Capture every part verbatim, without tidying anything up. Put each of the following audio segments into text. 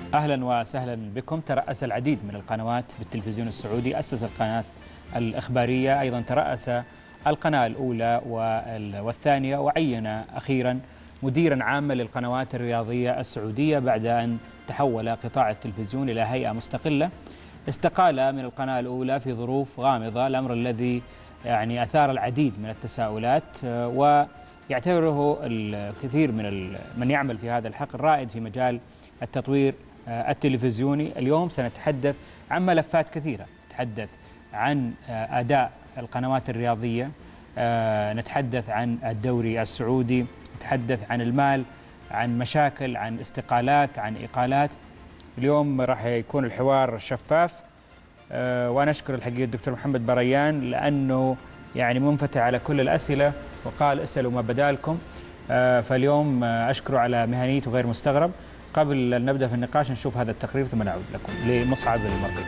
أهلا وسهلا بكم. ترأس العديد من القنوات بالتلفزيون السعودي، أسس القناة الإخبارية، أيضا ترأس القناة الأولى والثانية، وعين أخيرا مديرا عاما للقنوات الرياضية السعودية بعد أن تحول قطاع التلفزيون إلى هيئة مستقلة. استقال من القناة الأولى في ظروف غامضة، الأمر الذي يعني أثار العديد من التساؤلات، ويعتبره الكثير من من يعمل في هذا الحقل رائد في مجال التطوير التلفزيوني. اليوم سنتحدث عن ملفات كثيرة، نتحدث عن أداء القنوات الرياضية، نتحدث عن الدوري السعودي، نتحدث عن المال، عن مشاكل، عن استقالات، عن إقالات. اليوم راح يكون الحوار شفاف، وأنا أشكر الحقيقة الدكتور محمد بريان لأنه يعني منفتح على كل الأسئلة وقال اسألوا ما بدالكم، فاليوم أشكره على مهنيته غير مستغرب. قبل أن نبدأ في النقاش نشوف هذا التقرير ثم نعود لكم لمصعب المرقي.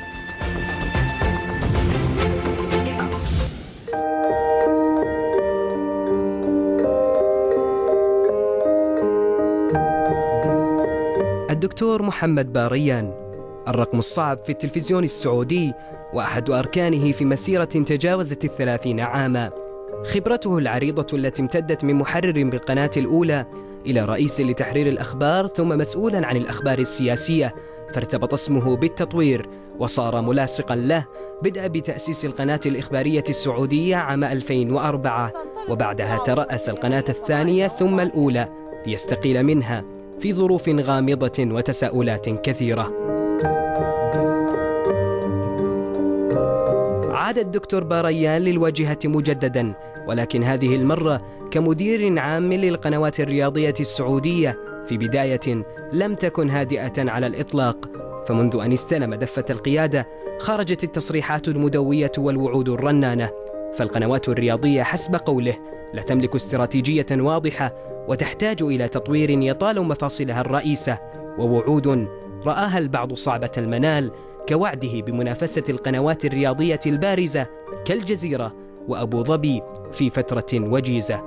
الدكتور محمد بريان، الرقم الصعب في التلفزيون السعودي وأحد أركانه في مسيرة تجاوزت الثلاثين عاما. خبرته العريضة التي امتدت من محرر بالقناة الأولى إلى رئيس لتحرير الأخبار ثم مسؤولا عن الأخبار السياسية، فارتبط اسمه بالتطوير وصار ملاصقا له، بدأ بتأسيس القناة الإخبارية السعودية عام ألفين وأربعة، وبعدها ترأس القناة الثانية ثم الأولى ليستقيل منها في ظروف غامضة وتساؤلات كثيرة. عاد الدكتور بريان للواجهة مجددا، ولكن هذه المرة كمدير عام للقنوات الرياضية السعودية في بداية لم تكن هادئة على الإطلاق، فمنذ أن استلم دفة القيادة خرجت التصريحات المدوية والوعود الرنانة، فالقنوات الرياضية حسب قوله لا تملك استراتيجية واضحة وتحتاج إلى تطوير يطال مفاصلها الرئيسة، ووعود رآها البعض صعبة المنال كوعده بمنافسة القنوات الرياضية البارزة كالجزيرة وأبو ظبي في فترة وجيزة.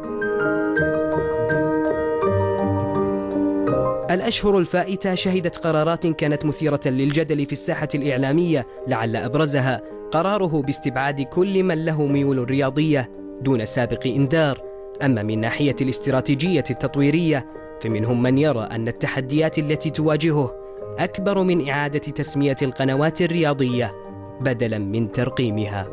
الأشهر الفائتة شهدت قرارات كانت مثيرة للجدل في الساحة الإعلامية، لعل أبرزها قراره باستبعاد كل من له ميول رياضية دون سابق إنذار. أما من ناحية الاستراتيجية التطويرية فمنهم من يرى أن التحديات التي تواجهه أكبر من إعادة تسمية القنوات الرياضية بدلاً من ترقيمها.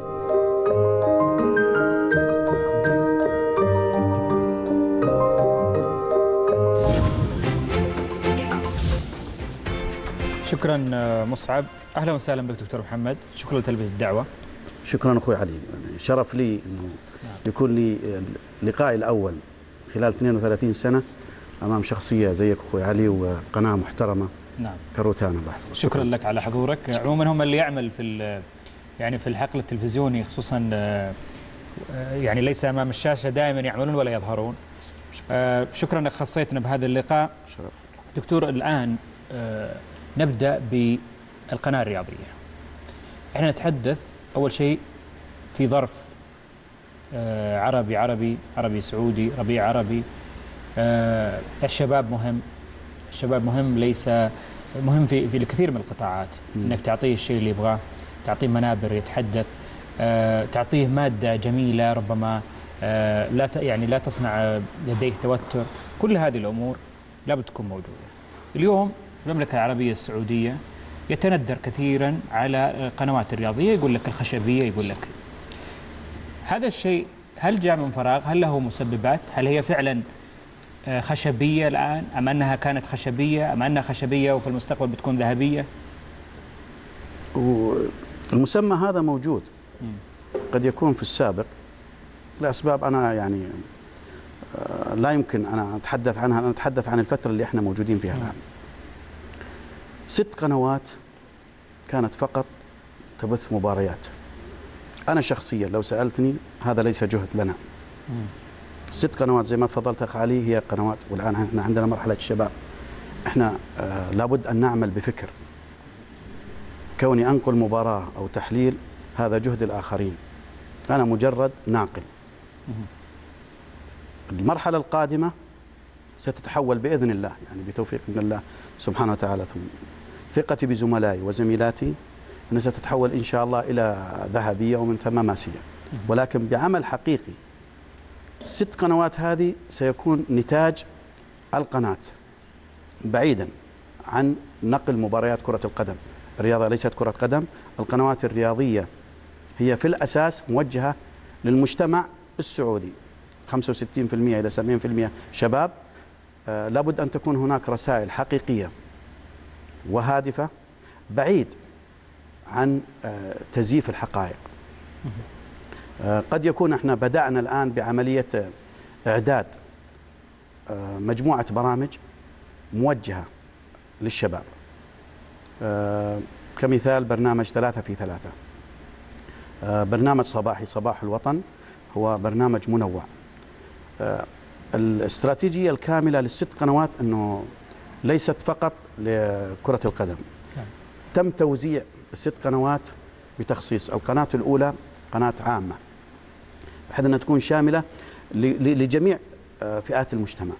شكراً مصعب. أهلا وسهلا بك دكتور محمد، شكرا لتلبية الدعوة. شكرا أخوي علي، شرف لي أنه يكون لي لقائي الأول خلال اثنين وثلاثين سنة أمام شخصية زيك أخوي علي وقناة محترمة. نعم. كروتان الله يحفظك. شكرا لك على حضورك. عموما هم اللي يعمل في يعني في الحقل التلفزيوني خصوصا يعني ليس أمام الشاشة دائما يعملون ولا يظهرون. شكرا أنك خصيتنا بهذا اللقاء. شرف. دكتور، الآن نبدأ بالقناة الرياضية. احنا نتحدث أول شيء في ظرف عربي عربي عربي سعودي ربيع عربي. الشباب مهم، الشباب مهم، ليس مهم في في الكثير من القطاعات. م. انك تعطيه الشيء اللي يبغاه، تعطيه منابر يتحدث، تعطيه مادة جميلة ربما لا يعني لا تصنع لديه توتر. كل هذه الأمور لابد تكون موجودة. اليوم في المملكة العربية السعودية يتندر كثيرا على القنوات الرياضية، يقول لك الخشبية، يقول لك هذا الشيء هل جاء من فراغ؟ هل له مسببات؟ هل هي فعلا خشبية الآن أم أنها كانت خشبية أم أنها خشبية وفي المستقبل بتكون ذهبية؟ المسمى هذا موجود، قد يكون في السابق لأسباب أنا يعني لا يمكن أنا أتحدث عنها. أنا أتحدث عن الفترة اللي إحنا موجودين فيها الآن. ست قنوات كانت فقط تبث مباريات. أنا شخصيا لو سألتني هذا ليس جهد لنا. ست قنوات زي ما تفضلت أخ علي هي قنوات، والآن احنا عندنا مرحلة الشباب. احنا آه لابد أن نعمل بفكر. كوني أنقل مباراة أو تحليل هذا جهد الآخرين، أنا مجرد ناقل. المرحلة القادمة ستتحول بإذن الله، يعني بتوفيق من الله سبحانه وتعالى، ثم ثقتي بزملائي وزميلاتي أنها ستتحول إن شاء الله إلى ذهبية ومن ثم ماسية، ولكن بعمل حقيقي. الست قنوات هذه سيكون نتاج القناة بعيدا عن نقل مباريات كرة القدم. الرياضة ليست كرة قدم، القنوات الرياضية هي في الأساس موجهة للمجتمع السعودي، خمسة وستين بالمئة إلى سبعين بالمئة شباب. آه لابد أن تكون هناك رسائل حقيقية وهادفة بعيد عن آه تزييف الحقائق. آه قد يكون احنا بدأنا الآن بعملية إعداد آه مجموعة برامج موجهة للشباب، آه كمثال برنامج ثلاثة في ثلاثة، آه برنامج صباحي صباح الوطن، هو برنامج منوع. آه الاستراتيجية الكاملة للست قنوات أنه ليست فقط لكرة القدم، تم توزيع الست قنوات بتخصيص القناة الأولى قناة عامة بحيث أنها تكون شاملة لجميع فئات المجتمع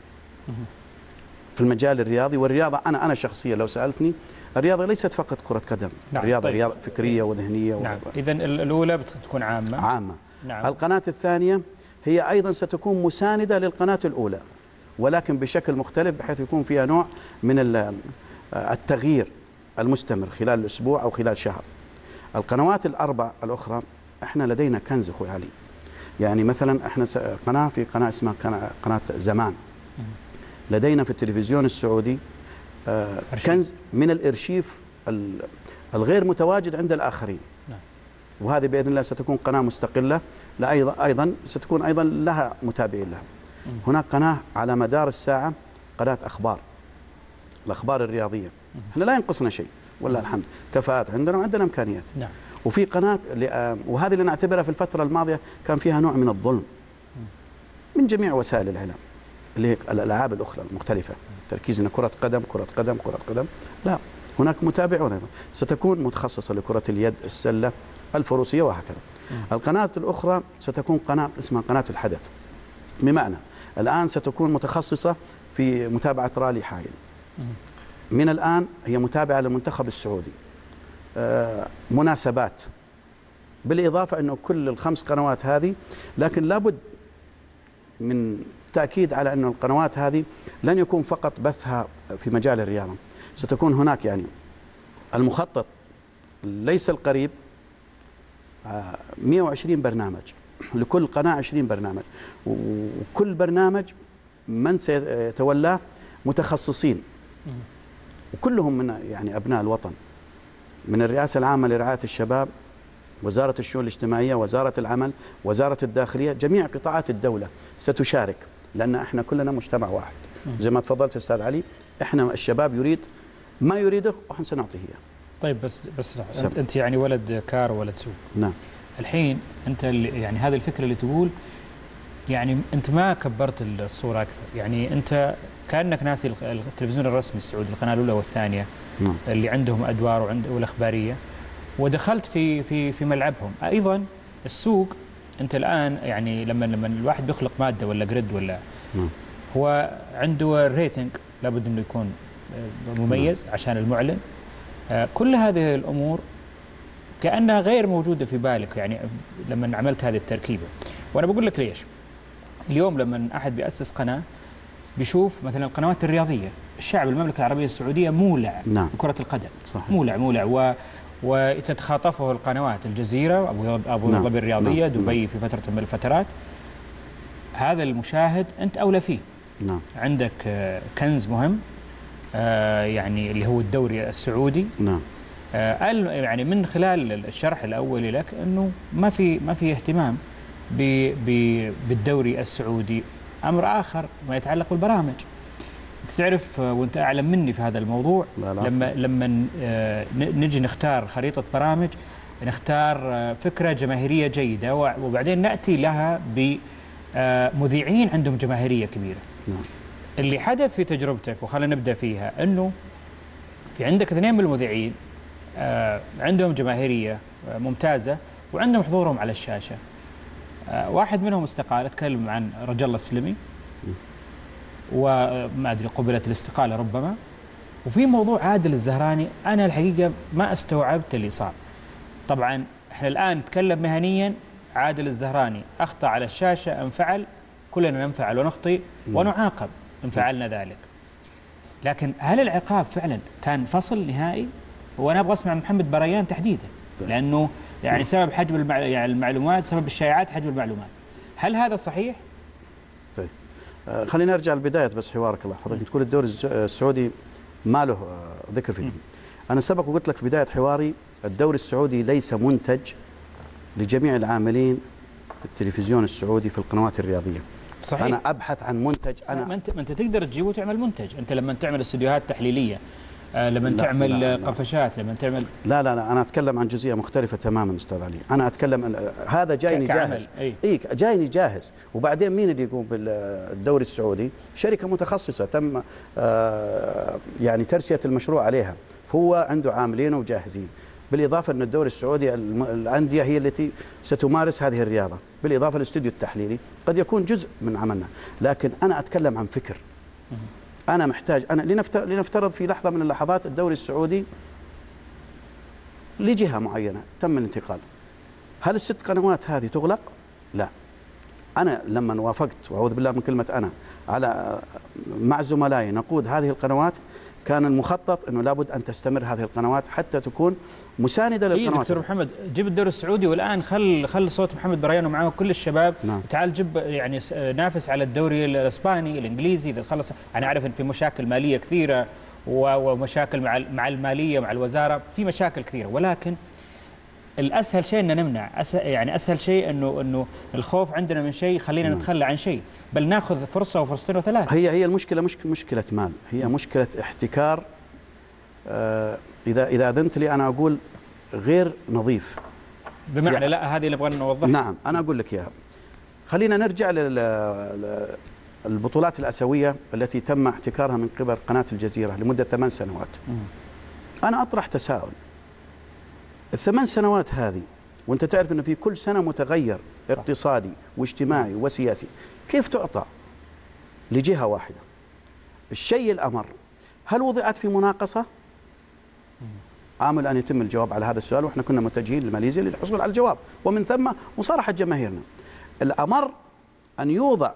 في المجال الرياضي. والرياضة أنا أنا شخصيا لو سألتني، الرياضة ليست فقط كرة قدم، نعم. الرياضة طيب. رياضة فكرية وذهنية. نعم. إذن الأولى بتكون عامة عامة. نعم. القناة الثانية هي أيضا ستكون مساندة للقناة الأولى ولكن بشكل مختلف بحيث يكون فيها نوع من التغيير المستمر خلال الأسبوع أو خلال شهر. القنوات الأربع الأخرى احنا لدينا كنز أخوي علي، يعني مثلا احنا قناة في قناة اسمها قناة زمان، لدينا في التلفزيون السعودي كنز من الإرشيف الغير متواجد عند الآخرين، وهذه بإذن الله ستكون قناة مستقلة، لا أيضا أيضا ستكون أيضا لها متابعين لها. هناك قناة على مدار الساعة قناة أخبار، الأخبار الرياضية، احنا لا ينقصنا شيء والله الحمد، كفاءات عندنا وعندنا إمكانيات. نعم. وفي قناة وهذه اللي نعتبرها في الفترة الماضية كان فيها نوع من الظلم من جميع وسائل الإعلام اللي هي الألعاب الأخرى المختلفة، تركيزنا كرة قدم كرة قدم كرة قدم، لا، هناك متابعون أيضا ستكون متخصصة لكرة اليد، السلة، الفروسية وهكذا. القناة الأخرى ستكون قناة اسمها قناة الحدث، بمعنى الآن ستكون متخصصة في متابعة رالي حائل، من الآن هي متابعة للمنتخب السعودي، آه مناسبات، بالإضافة أنه كل الخمس قنوات هذه، لكن لابد من تأكيد على أن القنوات هذه لن يكون فقط بثها في مجال الرياضة، ستكون هناك يعني المخطط ليس القريب آه مئة وعشرين برنامج، لكل قناة عشرين برنامج، وكل برنامج من سيتولاه متخصصين وكلهم من يعني أبناء الوطن، من الرئاسة العامة لرعاية الشباب، وزارة الشؤون الاجتماعية، وزارة العمل، وزارة الداخلية، جميع قطاعات الدولة ستشارك، لأن احنا كلنا مجتمع واحد. زي ما تفضلت أستاذ علي، احنا الشباب يريد ما يريده واحنا سنعطيه اياه. طيب بس بس انت, انت يعني ولد كار وولد سوق. نعم. الحين انت يعني هذه الفكرة اللي تقول يعني انت ما كبرت الصورة اكثر، يعني انت كأنك ناسي التلفزيون الرسمي السعودي، القناة الأولى والثانية، نعم، اللي عندهم أدوار وعند والإخبارية، ودخلت في في في ملعبهم. أيضا السوق أنت الآن يعني لما لما الواحد بيخلق مادة ولا جريد ولا، نعم، هو عنده الريتنج لابد إنه يكون مميز، نعم، عشان المعلن. كل هذه الأمور كأنها غير موجودة في بالك يعني لما عملت هذه التركيبة. وأنا بقول لك ليش. اليوم لما أحد بيأسس قناة بيشوف مثلا القنوات الرياضية، الشعب المملكة العربية السعودية مولع، نعم، بكرة القدم، صحيح، مولع مولع و وتتخاطفه القنوات، الجزيرة، أبو أبو ظبي، نعم، الرياضية، نعم، دبي، نعم، في فترة من الفترات. هذا المشاهد أنت أولى فيه، نعم، عندك كنز مهم يعني اللي هو الدوري السعودي، نعم، يعني من خلال الشرح الأولي لك أنه ما في ما في اهتمام بالدوري السعودي. أمر آخر ما يتعلق بالبرامج، أنت تعرف وأنت أعلم مني في هذا الموضوع، لا لا لما لما نجي نختار خريطة برامج نختار فكرة جماهيرية جيدة وبعدين نأتي لها بمذيعين عندهم جماهيرية كبيرة. نعم. اللي حدث في تجربتك وخلينا نبدأ فيها أنه في عندك اثنين من المذيعين عندهم جماهيرية ممتازة وعندهم حضورهم على الشاشة. واحد منهم استقال، اتكلم عن رجل الله السلمي، وما ادري قبلت الاستقاله ربما، وفي موضوع عادل الزهراني أنا الحقيقة ما استوعبت اللي صار. طبعا احنا الآن نتكلم مهنيا، عادل الزهراني أخطأ على الشاشة، انفعل، كلنا ننفعل ونخطئ ونعاقب إن فعلنا ذلك. لكن هل العقاب فعلا كان فصل نهائي؟ وأنا أبغى أسمع محمد بريان تحديدا، لأنه يعني سبب حجب المع... يعني المعلومات، سبب الشائعات حجب المعلومات. هل هذا صحيح؟ طيب آه خلينا نرجع لبداية بس حوارك. الله حضرتك تقول الدوري السعودي ما له آه ذكر في الدين. أنا سبق وقلت لك في بداية حواري الدوري السعودي ليس منتج لجميع العاملين في التلفزيون السعودي في القنوات الرياضية. صحيح. أنا أبحث عن منتج. أنا ما أنت ما أنت تقدر تجيبه وتعمل منتج. أنت لما تعمل استديوهات تحليلية، آه لما لا تعمل لا لا قفشات، لما تعمل لا لا لا أنا أتكلم عن جزئية مختلفة تماما أستاذ علي. أنا أتكلم عن هذا جايني جاهز. أي إيه جايني جاهز. وبعدين مين اللي يقوم بالدوري السعودي؟ شركة متخصصة تم آه يعني ترسية المشروع عليها، فهو عنده عاملين وجاهزين. بالإضافة أن الدوري السعودي الأندية هي التي ستمارس هذه الرياضة، بالإضافة للاستوديو التحليلي قد يكون جزء من عملنا. لكن أنا أتكلم عن فكر. أنا محتاج أنا لنفترض في لحظة من اللحظات الدوري السعودي لجهة معينة تم الانتقال، هل الست قنوات هذه تغلق؟ لا. أنا لما وافقت، وأعوذ بالله من كلمة أنا، على مع زملائي نقود هذه القنوات، كان المخطط أنه لابد أن تستمر هذه القنوات حتى تكون مساندة للقنوات. إيه دكتور محمد، جيب الدوري السعودي والآن خل خل صوت محمد بريان ومعه كل الشباب. نعم. تعال جيب يعني نافس على الدوري الإسباني الإنجليزي إذا خلص. أنا أعرف أن في مشاكل مالية كثيرة ومشاكل مع مع المالية مع الوزارة، في مشاكل كثيرة، ولكن الأسهل شيء أن نمنع، أسهل يعني أسهل شيء أنه أنه الخوف عندنا من شيء خلينا نتخلى عن شيء، بل ناخذ فرصة وفرصتين وثلاث. هي هي المشكلة مش مشكلة مال، هي مشكلة احتكار. آه إذا إذا أذنت لي أنا أقول غير نظيف. بمعنى لا هذه اللي نبغى نوضحها. نعم أنا أقول لك إياها. خلينا نرجع للبطولات الآسيوية التي تم احتكارها من قبل قناة الجزيرة لمدة ثمان سنوات. م. أنا أطرح تساؤل. الثمان سنوات هذه وأنت تعرف أنه في كل سنة متغير اقتصادي واجتماعي وسياسي، كيف تعطى لجهة واحدة؟ الشيء الأمر، هل وضعت في مناقصة؟ آمل أن يتم الجواب على هذا السؤال، وإحنا كنا متجهين لماليزيا للحصول على الجواب ومن ثم مصارحة جماهيرنا. الأمر أن يوضع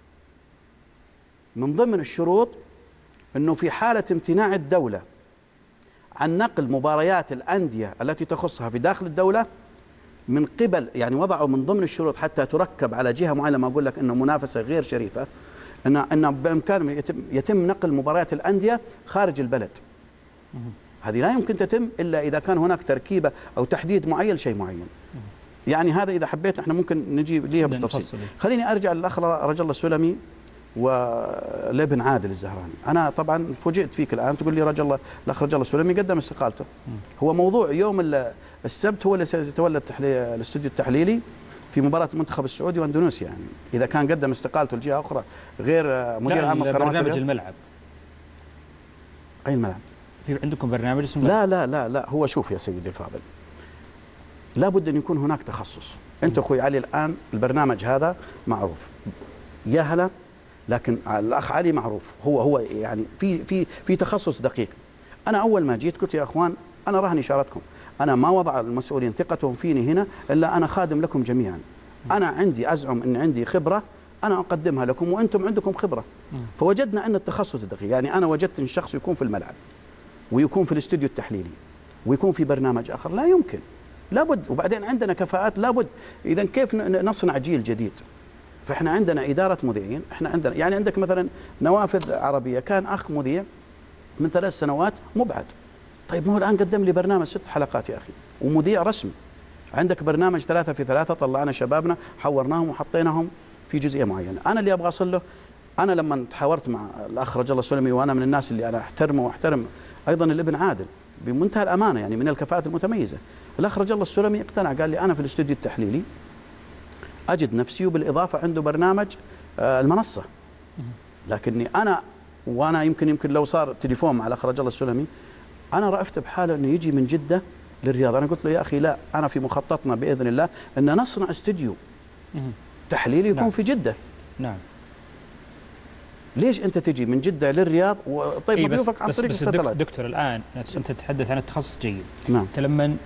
من ضمن الشروط أنه في حالة امتناع الدولة عن نقل مباريات الأندية التي تخصها في داخل الدولة من قبل، يعني وضعوا من ضمن الشروط حتى تركب على جهة معينة، ما أقول لك أنه منافسة غير شريفة، أن أن بإمكانهم يتم, يتم نقل مباريات الأندية خارج البلد. هذه لا يمكن تتم إلا إذا كان هناك تركيبة أو تحديد معين لشيء معين. يعني هذا إذا حبيت احنا ممكن نجي ليها بالتفصيل. خليني أرجع للأخ رجل الله السلمي ولابن عادل الزهراني. أنا طبعا فوجئت فيك الآن تقول لي رجل الله الأخ رجل الله السلمي قدم استقالته. هو موضوع يوم السبت هو اللي سيتولى الاستوديو التحليلي في مباراة المنتخب السعودي واندونيسيا. يعني إذا كان قدم استقالته لجهة أخرى غير مدير عام القنوات. برنامج الملعب. أي الملعب؟ في عندكم برنامج اسمه لا لا لا لا هو شوف يا سيدي الفاضل، لابد أن يكون هناك تخصص. أنت أخوي علي الآن البرنامج هذا معروف يا هلا، لكن الأخ علي معروف هو هو يعني في في في تخصص دقيق. أنا أول ما جيت قلت يا أخوان أنا رهن إشارتكم، أنا ما وضع المسؤولين ثقتهم فيني هنا إلا أنا خادم لكم جميعا. أنا عندي أزعم أن عندي خبرة أنا أقدمها لكم وأنتم عندكم خبرة. فوجدنا أن التخصص الدقيق، يعني أنا وجدت أن الشخص يكون في الملعب ويكون في الاستوديو التحليلي ويكون في برنامج آخر، لا يمكن، لابد. وبعدين عندنا كفاءات لابد. إذا كيف نصنع جيل جديد؟ فإحنا عندنا إدارة مذيعين، إحنا عندنا يعني عندك مثلا نوافذ عربية كان أخ مذيع من ثلاث سنوات مبعد. طيب ما هو الآن قدم لي برنامج ست حلقات يا أخي ومذيع رسمي. عندك برنامج ثلاثة في ثلاثة طلعنا شبابنا حورناهم وحطيناهم في جزئية معينة. أنا اللي أبغى أصل له، أنا لما تحاورت مع الأخ رجل الله السلمي وأنا من الناس اللي أنا أحترمه وأحترم أيضا الابن عادل بمنتهى الأمانة، يعني من الكفاءات المتميزة. الأخ رجل الله السلمي اقتنع، قال لي أنا في الاستوديو التحليلي أجد نفسي، وبالإضافة عنده برنامج آه المنصة. لكني أنا وأنا يمكن يمكن لو صار تليفون مع الأخ رجل الله السلمي أنا رأفت بحاله أنه يجي من جدة للرياض. أنا قلت له يا أخي لا، أنا في مخططنا بإذن الله أن نصنع استوديو تحليلي يكون نعم. في جدة. نعم. ليش انت تجي من جده للرياض وطيب إيه مضيوفك عن بس طريق بس الستلايت؟ دكتور الان انت تتحدث عن التخصص جيد. نعم. انت لما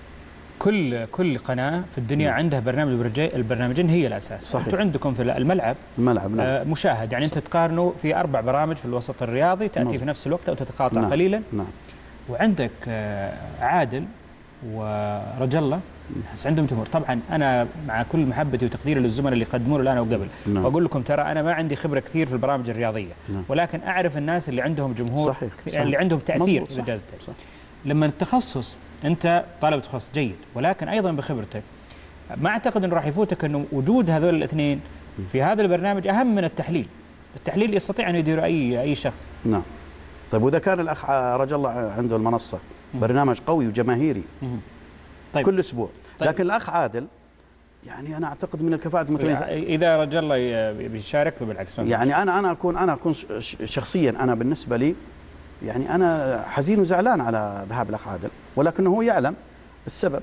كل كل قناه في الدنيا نعم. عندها برنامج، البرنامجين هي الاساس. صحيح. انتم عندكم في الملعب الملعب نعم. آه مشاهد، يعني انت تقارنوا في اربع برامج في الوسط الرياضي تاتي نعم. في نفس الوقت او تتقاطع نعم. قليلا. نعم. وعندك آه عادل ورجل الله بس عندهم جمهور. طبعا انا مع كل محبتي وتقديري للزملاء اللي قدموا الان وقبل، نعم. واقول لكم ترى انا ما عندي خبره كثير في البرامج الرياضيه، نعم. ولكن اعرف الناس اللي عندهم جمهور صحيح. كثير، صحيح. اللي عندهم تاثير اذا جازت. لما التخصص انت طالب تخصص جيد، ولكن ايضا بخبرتك ما اعتقد انه راح يفوتك انه وجود هذول الاثنين في هذا البرنامج اهم من التحليل. التحليل يستطيع ان يدير اي اي شخص. نعم. طيب واذا كان الاخ رجل الله عنده المنصه برنامج قوي وجماهيري طيب. كل اسبوع، طيب. لكن الاخ عادل يعني انا اعتقد من الكفاءات المتميزه. اذا رجل الله بيشارك بالعكس يعني انا انا اكون انا اكون شخصيا انا بالنسبه لي يعني انا حزين وزعلان على ذهاب الاخ عادل، ولكنه هو يعلم السبب.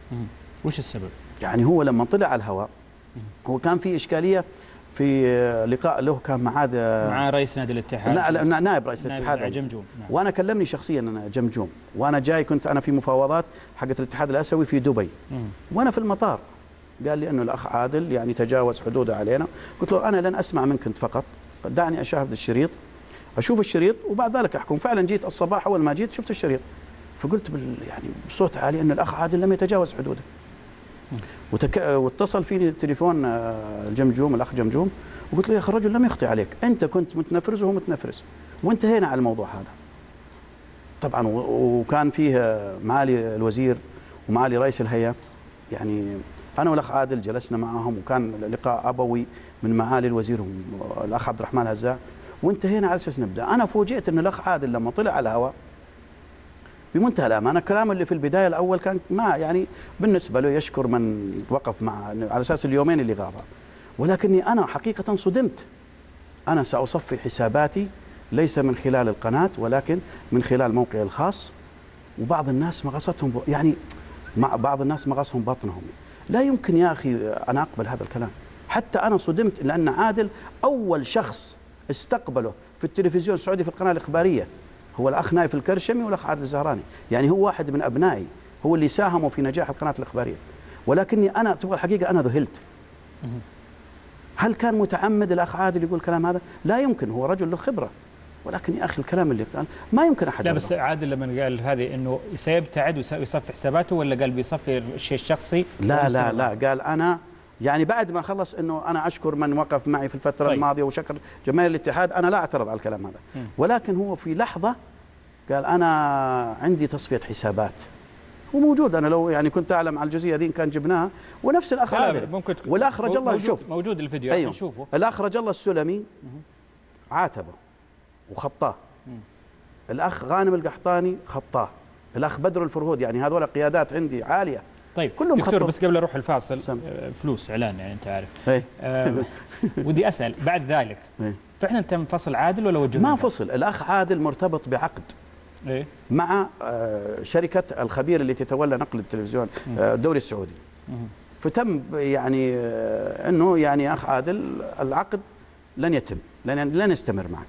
وش السبب؟ يعني هو لما طلع على الهواء هو كان في اشكاليه في لقاء له كان مع مع رئيس نادي الاتحاد. لا, لا نائب رئيس الاتحاد جمجوم. نعم. وانا كلمني شخصيا انا جمجوم، وانا جاي كنت انا في مفاوضات حقت الاتحاد الاسيوي في دبي. مم. وانا في المطار قال لي انه الاخ عادل يعني تجاوز حدوده علينا. قلت له انا لن اسمع منك انت فقط، دعني اشاهد الشريط، اشوف الشريط وبعد ذلك احكم. فعلا جيت الصباح اول ما جيت شفت الشريط، فقلت بال يعني بصوت عالي ان الاخ عادل لم يتجاوز حدوده. وتك... واتصل فيني تليفون الجمجوم الاخ جمجوم وقلت له يا اخي الرجل لم يخطئ عليك، انت كنت متنفرز وهو متنفرز وانتهينا على الموضوع هذا. طبعا وكان فيه معالي الوزير ومعالي رئيس الهيئه، يعني انا والاخ عادل جلسنا معهم وكان لقاء ابوي من معالي الوزير والاخ عبد الرحمن هزاع وانتهينا على اساس نبدا. انا فوجئت ان الاخ عادل لما طلع على الهواء بمنتهى الامانه الكلام اللي في البدايه الاول كان ما يعني بالنسبه له يشكر من وقف مع على اساس اليومين اللي غابها، ولكني انا حقيقه صدمت. انا ساصفي حساباتي ليس من خلال القناه ولكن من خلال موقعي الخاص، وبعض الناس مغصتهم يعني مع بعض الناس مغصهم بطنهم. لا يمكن يا اخي انا اقبل هذا الكلام. حتى انا صدمت لان عادل اول شخص استقبله في التلفزيون السعودي في القناه الاخباريه هو الاخ نايف الكرشمي والاخ عادل الزهراني، يعني هو واحد من ابنائي، هو اللي ساهموا في نجاح القناه الاخباريه. ولكني انا تبغى الحقيقه انا ذهلت. هل كان متعمد الاخ عادل يقول الكلام هذا؟ لا يمكن، هو رجل له خبره. ولكن يا اخي الكلام اللي قال ما يمكن احد. لا بس عادل لما قال هذه انه سيبتعد ويصفي حساباته ولا قال بيصفي الشيء الشخصي؟ لا لا لا قال انا يعني بعد ما خلص انه انا اشكر من وقف معي في الفتره طيب. الماضيه وشكر جماهير الاتحاد، انا لا اعترض على الكلام هذا. م. ولكن هو في لحظه قال انا عندي تصفيه حسابات. هو موجود، انا لو يعني كنت اعلم على الجزئيه ذي كان جبناها. ونفس الاخ عادل والاخ رجل الله شوف موجود الفيديو أيوه. نشوفه. الاخ رجل الله السلمي عاتبه وخطاه. الاخ غانم القحطاني خطاه. الاخ بدر الفرهود، يعني هذول قيادات عندي عاليه. طيب كلهم دكتور خطوة. بس قبل اروح الفاصل سم. فلوس اعلان يعني انت عارف. آه ودي اسال بعد ذلك هي. فاحنا تم فصل عادل ولا وجه؟ ما فصل، الاخ عادل مرتبط بعقد ايه؟ مع آه شركه الخبير اللي تتولى نقل التلفزيون آه الدوري السعودي. مم. فتم يعني آه انه يعني اخ عادل العقد لن يتم، لن لن يستمر معك.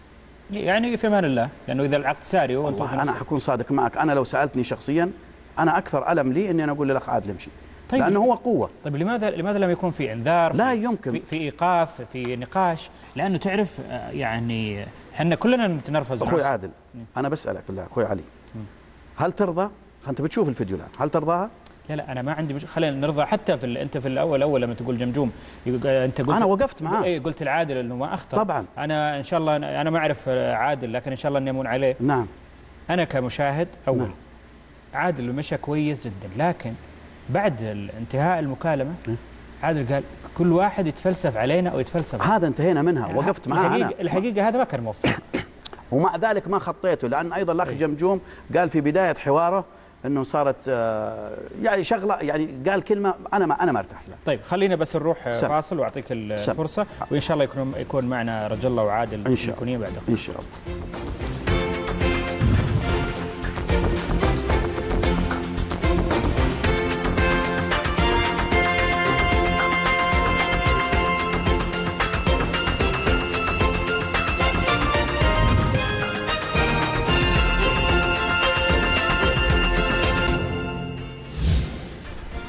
يعني في امان الله، لانه اذا العقد ساري وانت انا حكون صادق معك، انا لو سالتني شخصيا انا اكثر الم لي اني انا اقول للاخ عادل امشي. طيب لانه هو قوه. طيب لماذا لماذا لم يكون في انذار؟ لا في يمكن في, في ايقاف، في نقاش؟ لانه تعرف يعني احنا كلنا نتنرفز. اخوي عادل انا بسالك بالله اخوي علي، هل ترضى؟ انت بتشوف الفيديو الان، هل ترضاها؟ لا لا انا ما عندي مش... خلينا نرضى. حتى في ال... انت في الاول اول لما تقول جمجوم انت قلت انا وقفت معاه. اي قلت العادل انه ما اخطا. طبعا انا ان شاء الله انا ما اعرف عادل لكن ان شاء الله اني امون عليه. نعم انا كمشاهد اول نعم. عادل مشى كويس جدا، لكن بعد انتهاء المكالمه عادل قال كل واحد يتفلسف علينا او يتفلسف. هذا انتهينا منها يعني وقفت معاه. الحقيقه أنا. الحقيقه هذا ما كان موفق. ومع ذلك ما خطيته، لان ايضا الاخ جمجوم قال في بدايه حواره انه صارت يعني شغله، يعني قال كلمه انا ما انا ما ارتحت لها. طيب خلينا بس نروح سم. فاصل واعطيك الفرصه سم. وان شاء الله يكون يكون معنا رجل الله وعادل تليفونيا بعد ان شاء الله.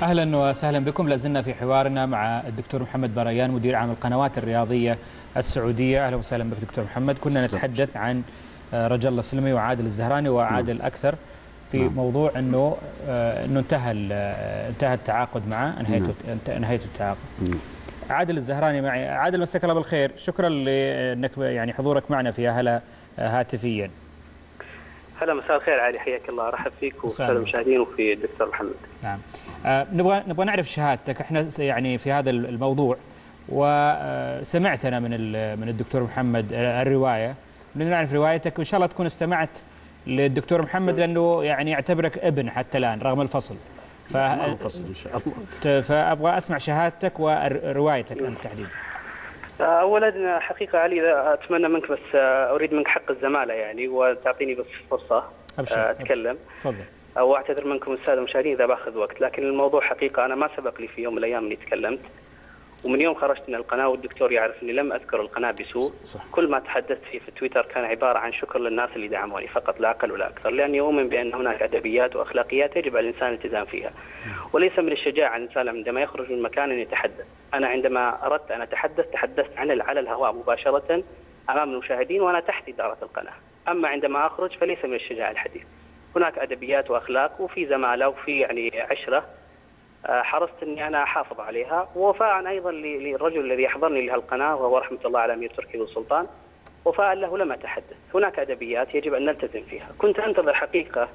أهلا وسهلا بكم. لازلنا في حوارنا مع الدكتور محمد بريان مدير عام القنوات الرياضية السعودية. أهلا وسهلا بك دكتور محمد. كنا نتحدث عن رجاء الله السلمي وعادل الزهراني وعادل أكثر في نعم. موضوع أنه أنه انتهى انتهى التعاقد معه، انهيته انهيته التعاقد. نعم. عادل الزهراني معي. عادل مساك الله بالخير، شكرا لأنك يعني حضورك معنا في هلا هاتفيا. هلا مساء الخير علي، حياك الله، ارحب فيك وفي المشاهدين وفي الدكتور محمد. نعم. آه نبغى نبغى نعرف شهادتك احنا يعني في هذا الموضوع، وسمعتنا من من الدكتور محمد الروايه، بدنا نعرف روايتك وان شاء الله تكون استمعت للدكتور محمد لانه يعني يعتبرك ابن حتى الان رغم الفصل. ف الفصل ان شاء الله. فابغى اسمع شهادتك وروايتك انت تحديدا. اولا حقيقه علي اتمنى منك بس اريد منك حق الزماله يعني، وتعطيني بس فرصه أبشر. اتكلم. تفضل. واعتذر منكم الساده المشاهدين اذا باخذ وقت، لكن الموضوع حقيقه انا ما سبق لي في يوم من الايام اني تكلمت، ومن يوم خرجت من القناه والدكتور يعرف اني لم اذكر القناه بسوء. صح. كل ما تحدثت فيه في تويتر كان عباره عن شكر للناس اللي دعموني فقط لا اقل ولا اكثر، لاني اؤمن بان هناك ادبيات واخلاقيات يجب على الانسان الالتزام فيها. وليس من الشجاعه الانسان عندما يخرج من مكان ان يتحدث. انا عندما اردت ان اتحدث تحدثت عن على الهواء مباشره امام المشاهدين وانا تحت اداره القناه. اما عندما اخرج فليس من الشجاعه الحديث. هناك ادبيات واخلاق وفي زماله وفي يعني عشره حرصت اني انا احافظ عليها، ووفاء ايضا للرجل الذي يحضرني لهالقناه وهو رحمه الله على امير تركي والسلطان، وفاء له لم اتحدث. هناك ادبيات يجب ان نلتزم فيها. كنت انتظر حقيقه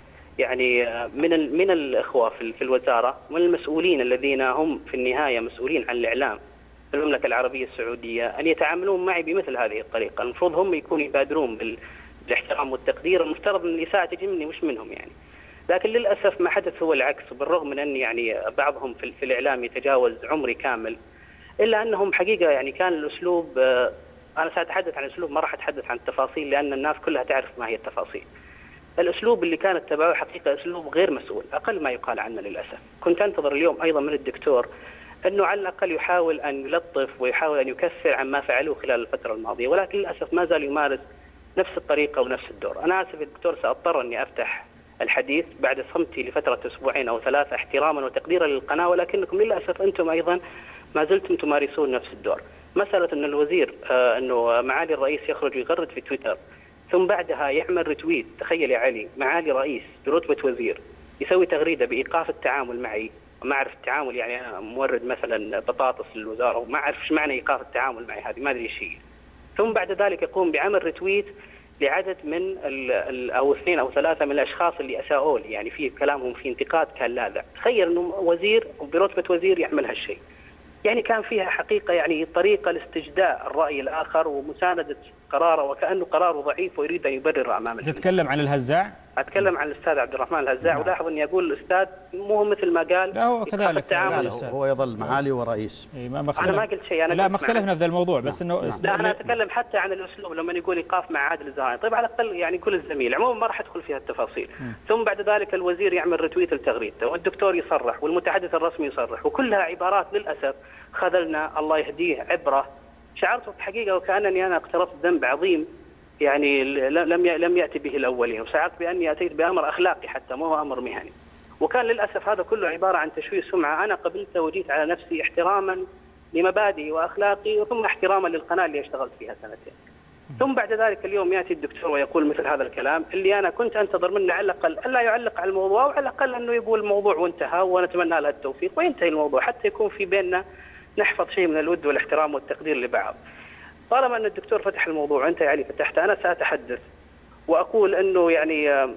يعني من من الاخوه في الوزاره ومن المسؤولين الذين هم في النهايه مسؤولين عن الاعلام في المملكه العربيه السعوديه ان يتعاملون معي بمثل هذه الطريقه. المفروض هم يكونوا يبادرون بالاحترام والتقدير، المفترض ان الاساءه تجي مني مش منهم يعني. لكن للاسف ما حدث هو العكس، بالرغم من ان يعني بعضهم في, في الاعلام يتجاوز عمري كامل، الا انهم حقيقه يعني كان الاسلوب، انا ساتحدث عن الاسلوب ما راح اتحدث عن التفاصيل لان الناس كلها تعرف ما هي التفاصيل. الاسلوب اللي كان اتبعه حقيقه اسلوب غير مسؤول، اقل ما يقال عنه للاسف. كنت انتظر اليوم ايضا من الدكتور انه على الاقل يحاول ان يلطف ويحاول ان يكفر عما فعلوه خلال الفتره الماضيه، ولكن للاسف ما زال يمارس نفس الطريقه ونفس الدور. انا اسف يا دكتور، ساضطر اني افتح الحديث بعد صمتي لفتره اسبوعين او ثلاثه احتراما وتقديرا للقناه، ولكنكم للاسف انتم ايضا ما زلتم تمارسون نفس الدور. مساله ان الوزير آه انه معالي الرئيس يخرج ويغرد في تويتر ثم بعدها يعمل ريتويت، تخيل يا علي معالي رئيس برتبه وزير يسوي تغريده بايقاف التعامل معي، وما اعرف التعامل يعني انا مورد مثلا بطاطس للوزاره وما اعرف ايش معنى ايقاف التعامل معي، هذه ما ادري ايش هي. ثم بعد ذلك يقوم بعمل ريتويت لعدد من ال ال او اثنين او ثلاثه من الاشخاص اللي اساءوا لي، يعني في كلامهم في انتقاد كان لاذع. تخيل انه وزير برتبه وزير يعمل هالشيء. يعني كان فيها حقيقه يعني طريقه لاستجداء الراي الاخر ومسانده قراره وكانه قراره ضعيف ويريد ان يبرر امام الجميع. تتكلم عن الهزاع؟ اتكلم عن الاستاذ عبد الرحمن الهزاع. نعم. ولاحظ اني اقول الاستاذ مو مثل ما قال. لا هو كذلك. لا لا هو يظل معالي ورئيس. إيه ما انا ما قلت شيء. انا لا ما اختلفنا في ذا الموضوع. بس انه نعم. لا انا اتكلم حتى عن الاسلوب لما يقول ايقاف مع عادل الزهراني. طيب على الاقل يعني كل الزميل عموما ما راح ادخل فيها التفاصيل. م. ثم بعد ذلك الوزير يعمل ريتويت لتغريدته والدكتور يصرح والمتحدث الرسمي يصرح، وكلها عبارات للاسف خذلنا الله يهديه عبره. شعرت حقيقه وكانني انا اقترفت ذنب عظيم يعني لم لم ياتي به الاولين، وشعرت باني اتيت بامر اخلاقي حتى ما هو امر مهني. وكان للاسف هذا كله عباره عن تشويه سمعه. انا قبلته وجيت على نفسي احتراما لمبادئي واخلاقي وثم احتراما للقناه اللي اشتغلت فيها سنتين. ثم بعد ذلك اليوم ياتي الدكتور ويقول مثل هذا الكلام اللي انا كنت انتظر منه على الاقل الا يعلق على الموضوع، وعلى الاقل انه يقول الموضوع وانتهى ونتمنى له التوفيق وينتهي الموضوع حتى يكون في بيننا نحفظ شيء من الود والاحترام والتقدير لبعض. طالما ان الدكتور فتح الموضوع وانت يا علي فتحته، انا ساتحدث واقول انه يعني